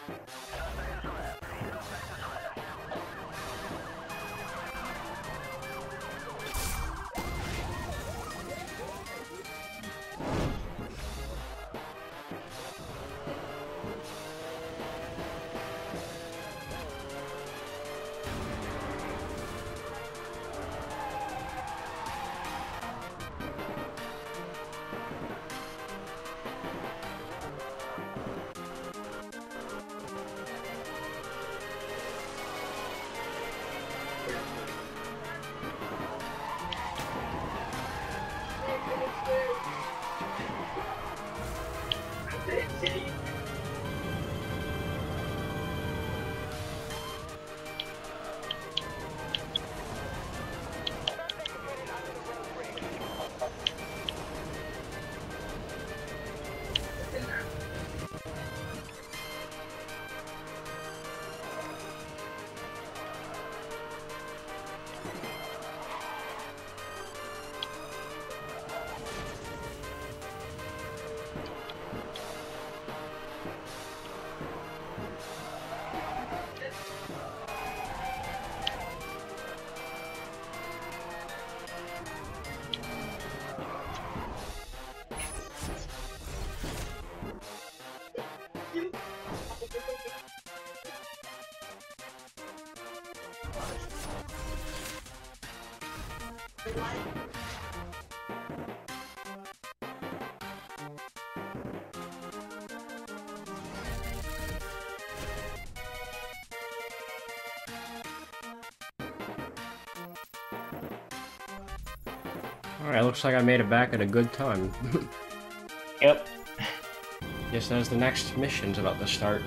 [SPEAKER 2] Alright, looks like I made it back at a good time.
[SPEAKER 1] Yep.
[SPEAKER 2] Just as the next mission's about to start.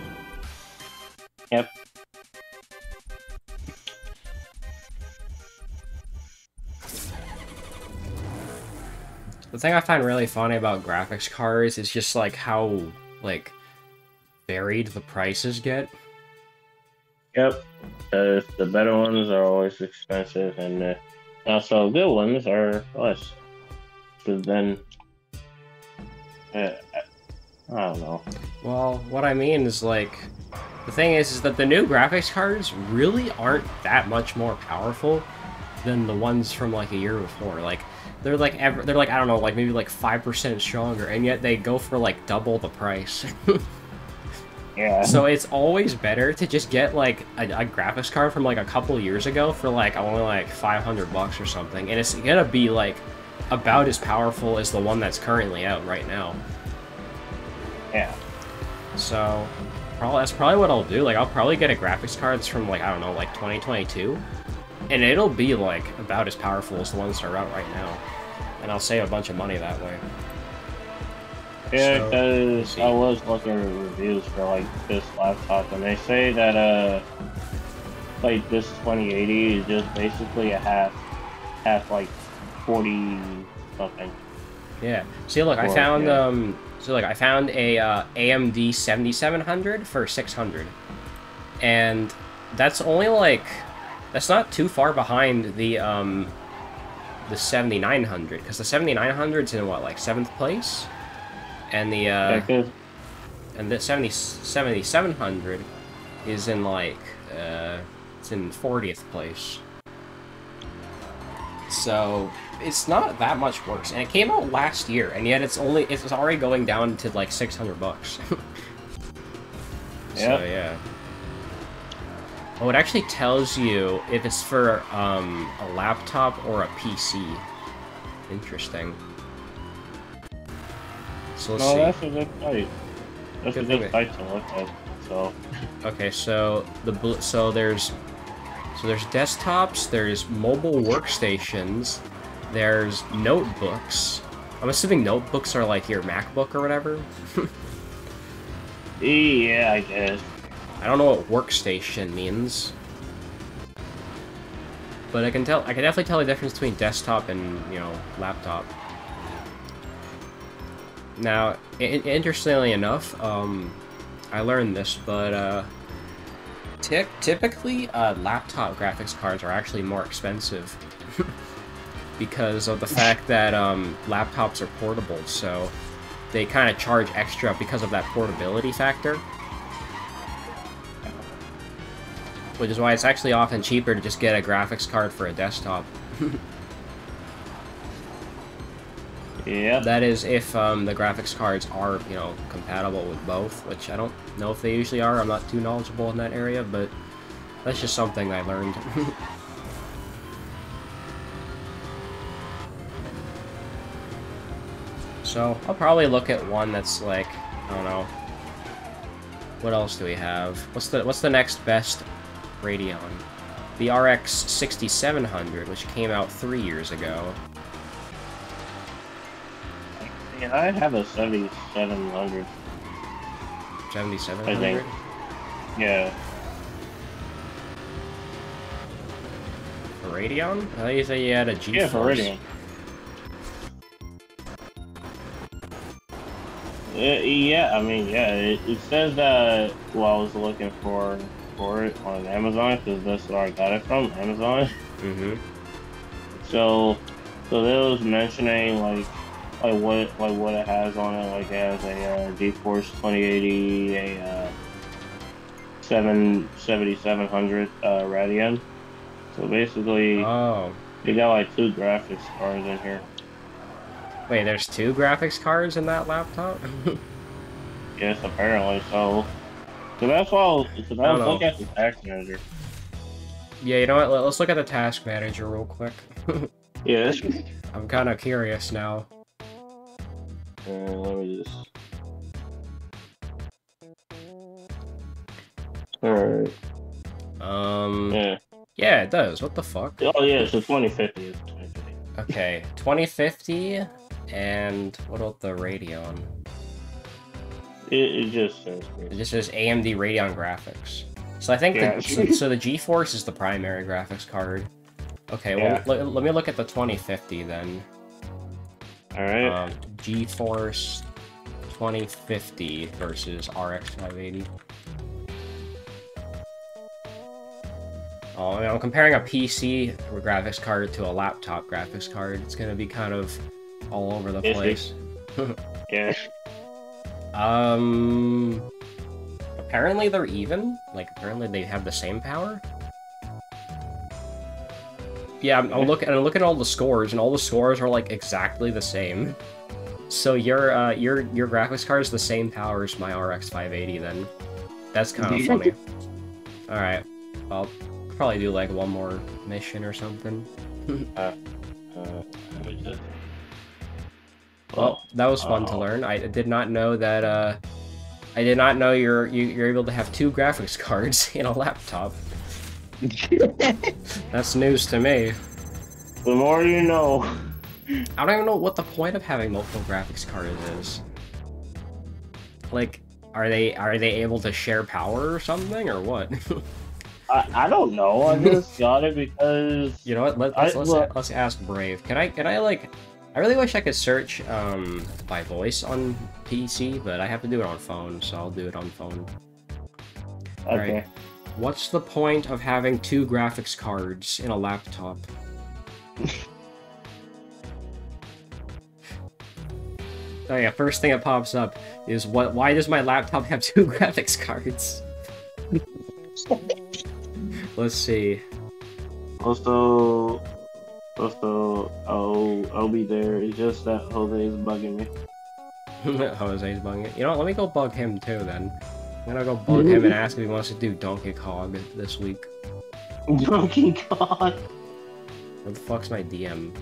[SPEAKER 1] Yep.
[SPEAKER 2] The thing I find really funny about graphics cards is just like how like varied the prices get.
[SPEAKER 1] Yep. Because the better ones are always expensive, and the not so good ones are less. So then, I don't know.
[SPEAKER 2] Well, what I mean is like, the thing is that the new graphics cards really aren't that much more powerful than the ones from like a year before. Like, they're like I don't know, like maybe like 5% stronger, and yet they go for like double the price.
[SPEAKER 1] Yeah.
[SPEAKER 2] So it's always better to just get like a graphics card from like a couple years ago for like only like $500 or something, and it's gonna be like about as powerful as the one that's currently out right now.
[SPEAKER 1] Yeah.
[SPEAKER 2] So that's probably what I'll do. Like, I'll probably get a graphics card that's from like, I don't know, like 2022, and it'll be like about as powerful as the ones that are out right now, and I'll save a bunch of money that way.
[SPEAKER 1] Yeah, because I was looking at reviews for like this laptop, and they say that like this 2080 is just basically a half like 40 something.
[SPEAKER 2] Yeah. See, look, I found I found a AMD 7700 for $600, and that's only like, that's not too far behind the 7900, because the 7900's in what, like 7th place, and the and the 7700 is in like it's in 40th place. So it's not that much worse, and it came out last year, and yet it's already going down to like $600.
[SPEAKER 1] Yeah.
[SPEAKER 2] So yeah. Oh, it actually tells you if it's for a laptop or a PC. Interesting. So let's see.
[SPEAKER 1] That's a good site. That's a good site to look at. So.
[SPEAKER 2] Okay, so there's desktops, there's mobile workstations, there's notebooks. I'm assuming notebooks are like your MacBook or whatever.
[SPEAKER 1] Yeah, I guess.
[SPEAKER 2] I don't know what workstation means, but I can definitely tell the difference between desktop and, you know, laptop. Now, interestingly enough, I learned this, but typically laptop graphics cards are actually more expensive because of the fact that laptops are portable, so they kind of charge extra because of that portability factor. Which is why it's actually often cheaper to just get a graphics card for a desktop.
[SPEAKER 1] Yeah.
[SPEAKER 2] That is if the graphics cards are, you know, compatible with both, which I don't know if they usually are. I'm not too knowledgeable in that area, but that's just something I learned. So, I'll probably look at one that's like, I don't know. What else do we have? What's the next best Radeon? The RX 6700, which came out 3 years ago.
[SPEAKER 1] Yeah, I have a 7700.
[SPEAKER 2] 7700?
[SPEAKER 1] I think. Yeah.
[SPEAKER 2] For Radeon? I thought you said you had a GeForce.
[SPEAKER 1] Yeah, for Radeon. Yeah, I mean, yeah, it says that, well, I was looking for it on Amazon, because that's where I got it from, Amazon.
[SPEAKER 2] Mm-hmm.
[SPEAKER 1] So they was mentioning, like what it has on it, like it has a GeForce 2080, a 7700 Radeon. So basically,
[SPEAKER 2] Oh.
[SPEAKER 1] they got like 2 graphics cards in here.
[SPEAKER 2] Wait, there's 2 graphics cards in that laptop?
[SPEAKER 1] Yes, apparently so. So that's why I was looking at the task manager.
[SPEAKER 2] Yeah, you know what? Let's look at the task manager real quick.
[SPEAKER 1] Yeah.
[SPEAKER 2] I'm kind of curious now.
[SPEAKER 1] Let me just. Alright. Yeah.
[SPEAKER 2] Yeah, it does. What the fuck?
[SPEAKER 1] Oh, yeah, it's a 2050. It's 2050.
[SPEAKER 2] Okay, 2050, and what about the Radeon?
[SPEAKER 1] It just says.
[SPEAKER 2] It just says AMD Radeon graphics. So I think so the GeForce is the primary graphics card. Okay, well, let me look at the 2050 then.
[SPEAKER 1] Alright.
[SPEAKER 2] GeForce 2050 versus RX 580. Oh, I mean, I'm comparing a PC graphics card to a laptop graphics card. It's gonna be kind of all over the place.
[SPEAKER 1] Yeah.
[SPEAKER 2] Apparently they're even. Like, apparently they have the same power. Yeah, I'm looking at all the scores, and all the scores are like exactly the same. So your graphics card is the same power as my RX 580. Then that's kind of funny. All right, I'll probably do like one more mission or something. Well, that was fun to learn. I did not know that. I did not know you're able to have 2 graphics cards in a laptop. That's news to me.
[SPEAKER 1] The more you know.
[SPEAKER 2] I don't even know what the point of having multiple graphics cards is. Like, are they able to share power or something, or what?
[SPEAKER 1] I don't know. I just got it because
[SPEAKER 2] you know what? Let's ask Brave. Can I like? I really wish I could search by voice on PC, but I have to do it on phone, so I'll do it on phone.
[SPEAKER 1] Okay.
[SPEAKER 2] Alright. What's the point of having 2 graphics cards in a laptop? Oh yeah, first thing that pops up is why does my laptop have 2 graphics cards? Let's see.
[SPEAKER 1] Also, I'll be there. It's just that Jose is bugging me.
[SPEAKER 2] Jose's bugging it. You know what, let me go bug him too then. I'm gonna go bug him and ask if he wants to do Donkey Kong this week.
[SPEAKER 1] Donkey Kong?
[SPEAKER 2] What the fuck's my DM?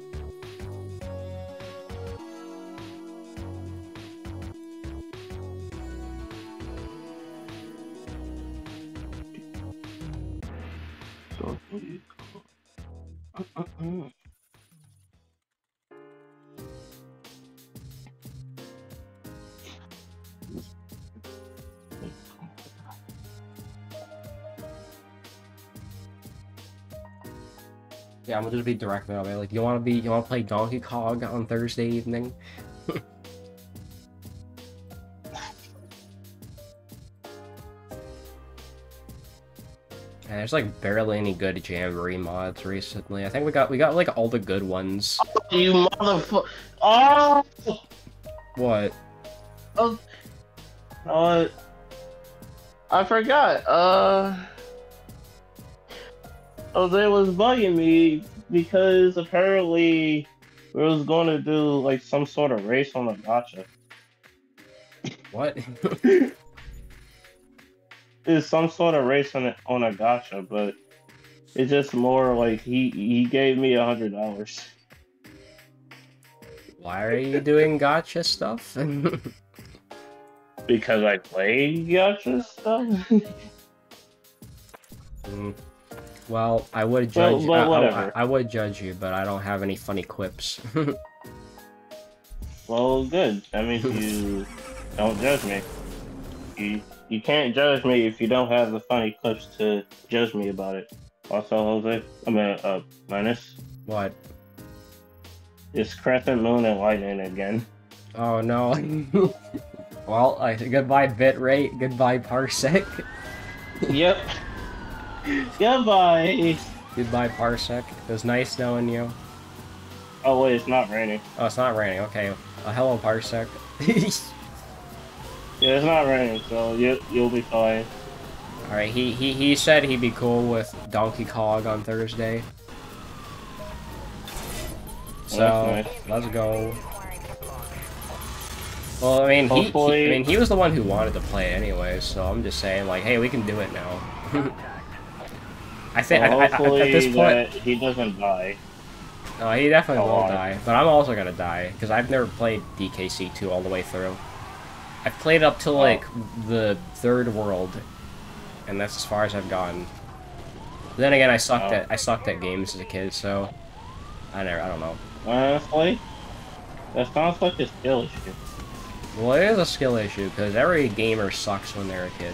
[SPEAKER 1] Donkey Kong.
[SPEAKER 2] Yeah, I'm gonna just be direct about it. Like, you wanna play Donkey Kong on Thursday evening? There's like barely any good Jamboree mods recently. I think we got like all the good ones.
[SPEAKER 1] You motherfucker! Oh!
[SPEAKER 2] What?
[SPEAKER 1] Oh! I forgot. Jose was bugging me because apparently we was going to do like some sort of race on a gotcha.
[SPEAKER 2] What?
[SPEAKER 1] It's some sort of race on a gotcha, but it's just more like he gave me $100
[SPEAKER 2] Why are you doing gotcha stuff?
[SPEAKER 1] because I play gotcha stuff.
[SPEAKER 2] Well, I would judge.
[SPEAKER 1] But whatever.
[SPEAKER 2] I would judge you, but I don't have any funny quips.
[SPEAKER 1] Well, good. That means you don't judge me. You can't judge me if you don't have the funny clips to judge me about it. Also, Jose, Linus.
[SPEAKER 2] What?
[SPEAKER 1] It's Crescent Moon and Lightning again.
[SPEAKER 2] Oh no. Well, goodbye bitrate, goodbye parsec.
[SPEAKER 1] Yep. Goodbye.
[SPEAKER 2] Goodbye parsec. It was nice knowing you.
[SPEAKER 1] Oh wait, it's not raining.
[SPEAKER 2] Oh, it's not raining. Okay. Hello, parsec.
[SPEAKER 1] Yeah, it's not raining, so you'll be fine.
[SPEAKER 2] All right. He said he'd be cool with Donkey Kong on Thursday. So
[SPEAKER 1] Nice.
[SPEAKER 2] let's go. Well, I mean, he was the one who wanted to play it anyway, so I'm just saying, like, hey, we can do it now. I think
[SPEAKER 1] Well, hopefully
[SPEAKER 2] at this point,
[SPEAKER 1] that he doesn't die.
[SPEAKER 2] no, he definitely will
[SPEAKER 1] why?
[SPEAKER 2] die. But I'm also gonna die because I've never played DKC2 all the way through. I've played up to like the third world, and that's as far as I've gone. Then again, I sucked at games as a kid, so I don't know.
[SPEAKER 1] Honestly, that sounds like a skill issue.
[SPEAKER 2] Well, it is a skill issue because every gamer sucks when they're a kid.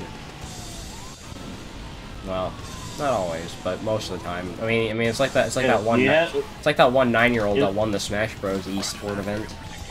[SPEAKER 2] Well, not always, but most of the time. I mean, it's like that. It's like that one.
[SPEAKER 1] Yeah.
[SPEAKER 2] It's like that one 9-year-old that won the Smash Bros. Esport event.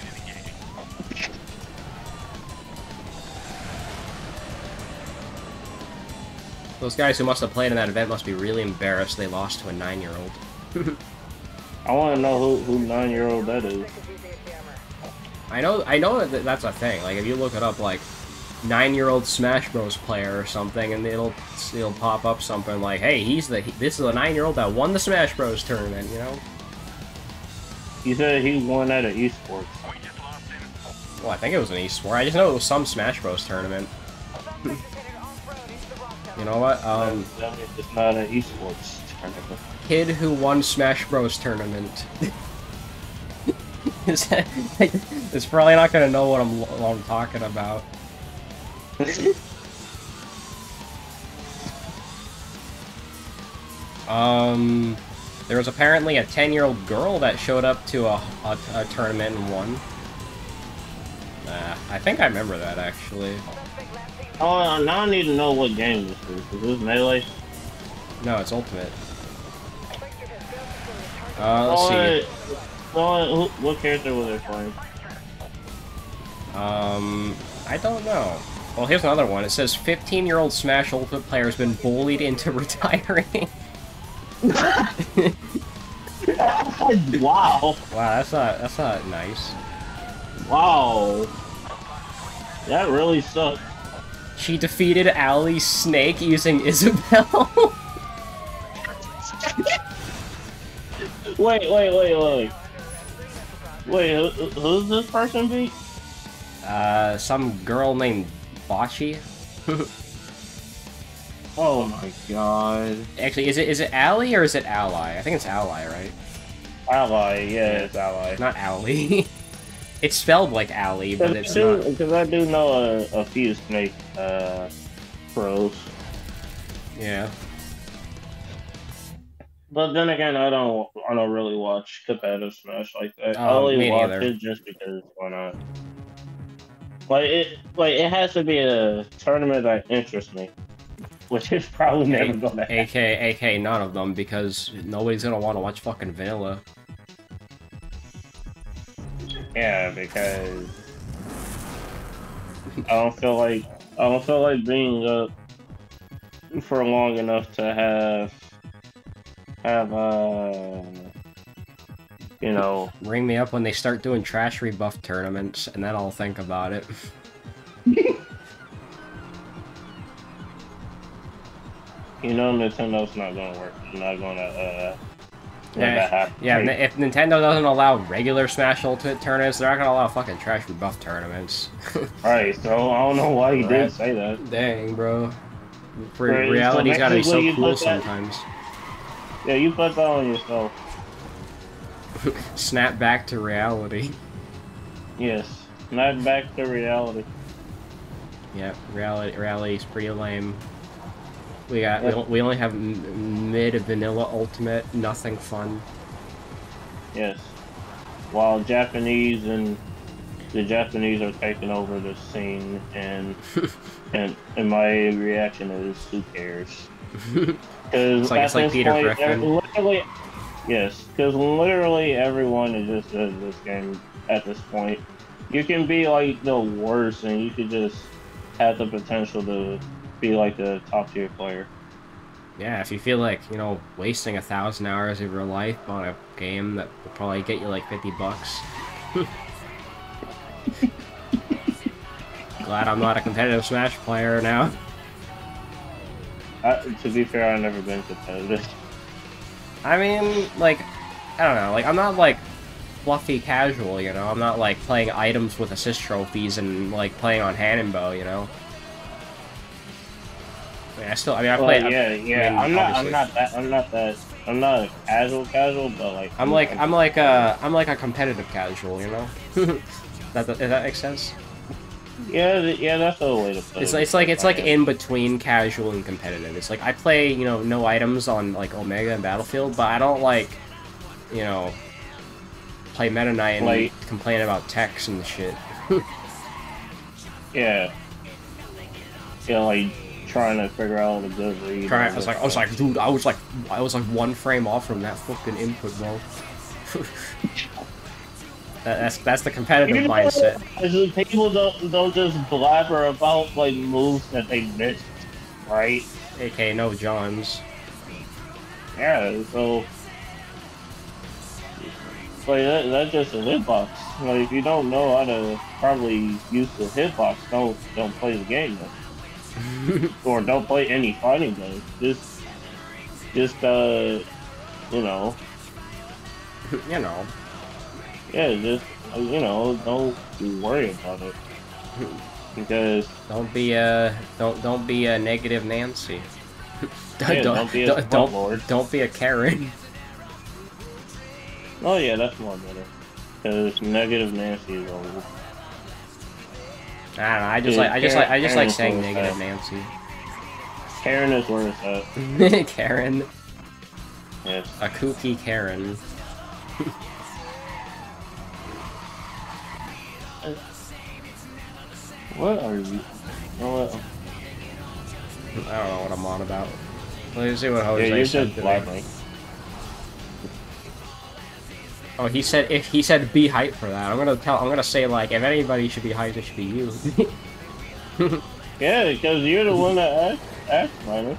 [SPEAKER 2] Those guys who must have played in that event must be really embarrassed they lost to a 9-year-old.
[SPEAKER 1] I want to know who 9-year-old that is.
[SPEAKER 2] I know that's a thing. Like, if you look it up, like, 9-year-old Smash Bros. Player or something, and it'll pop up something like, hey, this is a 9-year-old that won the Smash Bros. Tournament, you know?
[SPEAKER 1] He said he won at an esports.
[SPEAKER 2] Well, I think it was an esport. I just know it was some Smash Bros. Tournament. You know what?
[SPEAKER 1] That means it's not an esports tournament.
[SPEAKER 2] Kid who won Smash Bros. Tournament. It's probably not gonna know what I'm talking about. There was apparently a 10-year-old girl that showed up to a tournament and won. I think I remember that, actually.
[SPEAKER 1] Oh, now I need to know what game this is. Is this Melee?
[SPEAKER 2] No, it's Ultimate. Let's see.
[SPEAKER 1] What character was they playing?
[SPEAKER 2] I don't know. Well, here's another one. It says 15-year-old Smash Ultimate player has been bullied into retiring.
[SPEAKER 1] Wow.
[SPEAKER 2] Wow, that's not nice.
[SPEAKER 1] Wow. That really sucks.
[SPEAKER 2] She defeated Ali's Snake using Isabel.
[SPEAKER 1] Wait. Wait, who's this person beat?
[SPEAKER 2] Some girl named Bocce.
[SPEAKER 1] Oh my god.
[SPEAKER 2] Actually, is it Ali or is it Ally? I think it's Ally, right?
[SPEAKER 1] Ally, yeah, it's Ally.
[SPEAKER 2] Not Ali. It's spelled like Ali, but it's not.
[SPEAKER 1] Because I do know a few Snake pros.
[SPEAKER 2] Yeah.
[SPEAKER 1] But then again, I don't really watch competitive Smash like that. I
[SPEAKER 2] Oh,
[SPEAKER 1] only
[SPEAKER 2] me
[SPEAKER 1] watch
[SPEAKER 2] neither.
[SPEAKER 1] it just because why not? It has to be a tournament that interests me, which is probably never gonna happen.
[SPEAKER 2] AK, none of them, because nobody's gonna want to watch fucking Vanilla.
[SPEAKER 1] Yeah, because I don't feel like being up for long enough to have you know.
[SPEAKER 2] Ring me up when they start doing trash rebuff tournaments, and then I'll think about it.
[SPEAKER 1] You know Nintendo's not gonna work. It's not gonna let that happen.
[SPEAKER 2] Yeah. If Nintendo doesn't allow regular Smash Ultimate tournaments, they're not gonna allow fucking trash rebuff tournaments.
[SPEAKER 1] Right. So I don't know why he did say that.
[SPEAKER 2] Dang, bro. Reality's gotta be so cool sometimes.
[SPEAKER 1] Yeah, you put that on yourself.
[SPEAKER 2] Snap back to reality.
[SPEAKER 1] Yes. Not back to reality.
[SPEAKER 2] Yeah, reality's pretty lame. We only have mid vanilla ultimate, nothing fun.
[SPEAKER 1] Yes. While the Japanese are taking over the scene, and my reaction is, who cares? Because
[SPEAKER 2] it's like Peter Griffin.
[SPEAKER 1] Yes, because literally everyone is just does this game at this point. You can be like the worst, and you could just have the potential to be like a top tier player.
[SPEAKER 2] Yeah, if you feel like, you know, wasting 1,000 hours of your life on a game that will probably get you like $50. Glad I'm not a competitive Smash player now.
[SPEAKER 1] To be fair, I've never been competitive.
[SPEAKER 2] I mean, like, I don't know, like, I'm not like fluffy casual, you know? I'm not like playing items with assist trophies and like playing on Hannonbow, you know? I play.
[SPEAKER 1] I'm not a casual, but like
[SPEAKER 2] I'm like a competitive casual, you know. Does that make sense?
[SPEAKER 1] Yeah, that's the way to put it.
[SPEAKER 2] It's like in between casual and competitive. It's like I play, you know, no items on like Omega and Battlefield, but I don't like, you know, play Meta Knight and like, complain about techs and shit.
[SPEAKER 1] Yeah, like trying to figure out the good read.
[SPEAKER 2] I was like, dude, I was like 1 frame off from that fucking input, bro. that's the competitive mindset.
[SPEAKER 1] People don't just blabber about like moves that they missed, right?
[SPEAKER 2] AK no Johns.
[SPEAKER 1] Yeah, so like that's just a hitbox. Like if you don't know how to probably use the hitbox, don't play the game then. Or don't play any fighting games. Just you know.
[SPEAKER 2] You know.
[SPEAKER 1] Yeah, just don't worry about it. Because
[SPEAKER 2] don't be a negative Nancy.
[SPEAKER 1] don't be a
[SPEAKER 2] don't be a Karen.
[SPEAKER 1] Oh yeah, that's more better. Because negative Nancy is old.
[SPEAKER 2] I don't know. I just like saying negative Nancy.
[SPEAKER 1] Karen is where it's at.
[SPEAKER 2] Karen.
[SPEAKER 1] Yes.
[SPEAKER 2] A kooky Karen.
[SPEAKER 1] What are you? Oh,
[SPEAKER 2] I don't know what I'm on about. Let's see what Jose said today. Oh, he said be hyped for that. I'm gonna say like if anybody should be hyped, it should be you.
[SPEAKER 1] Yeah, because you're the one that asked, Minor.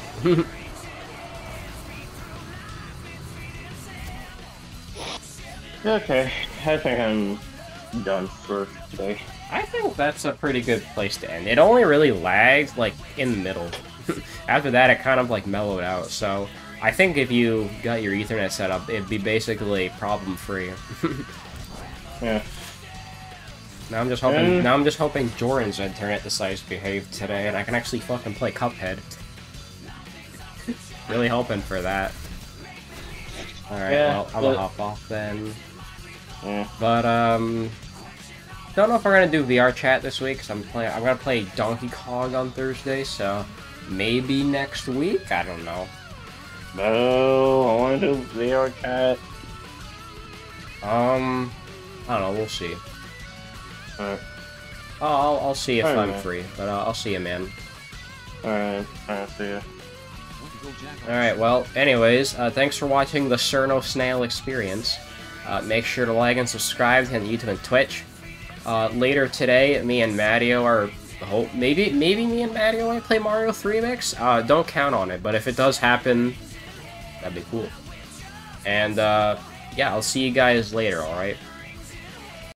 [SPEAKER 1] Okay, I think I'm done for today.
[SPEAKER 2] I think that's a pretty good place to end. It only really lagged like in the middle. After that, it kind of like mellowed out. So I think if you got your Ethernet set up, it'd be basically problem-free.
[SPEAKER 1] Yeah.
[SPEAKER 2] Now I'm just hoping Jordan's internet decides to behave today, and I can actually fucking play Cuphead. Really hoping for that. Alright,
[SPEAKER 1] yeah,
[SPEAKER 2] well, I'm gonna hop off then.
[SPEAKER 1] Yeah.
[SPEAKER 2] But, don't know if we're gonna do VR chat this week, because I'm gonna play Donkey Kong on Thursday, so maybe next week? I don't know.
[SPEAKER 1] No, I want to do VR chat.
[SPEAKER 2] I don't know, we'll see.
[SPEAKER 1] Alright.
[SPEAKER 2] I'll see if I'm free, but I'll see you, man.
[SPEAKER 1] Alright, see ya.
[SPEAKER 2] Alright, well, anyways, thanks for watching the Cerno Snail Experience. Make sure to like and subscribe to YouTube and Twitch. Later today, me and Matteo are... maybe me and Matteo want to play Mario 3 Mix? Don't count on it, but if it does happen, that'd be cool. And, yeah, I'll see you guys later, alright?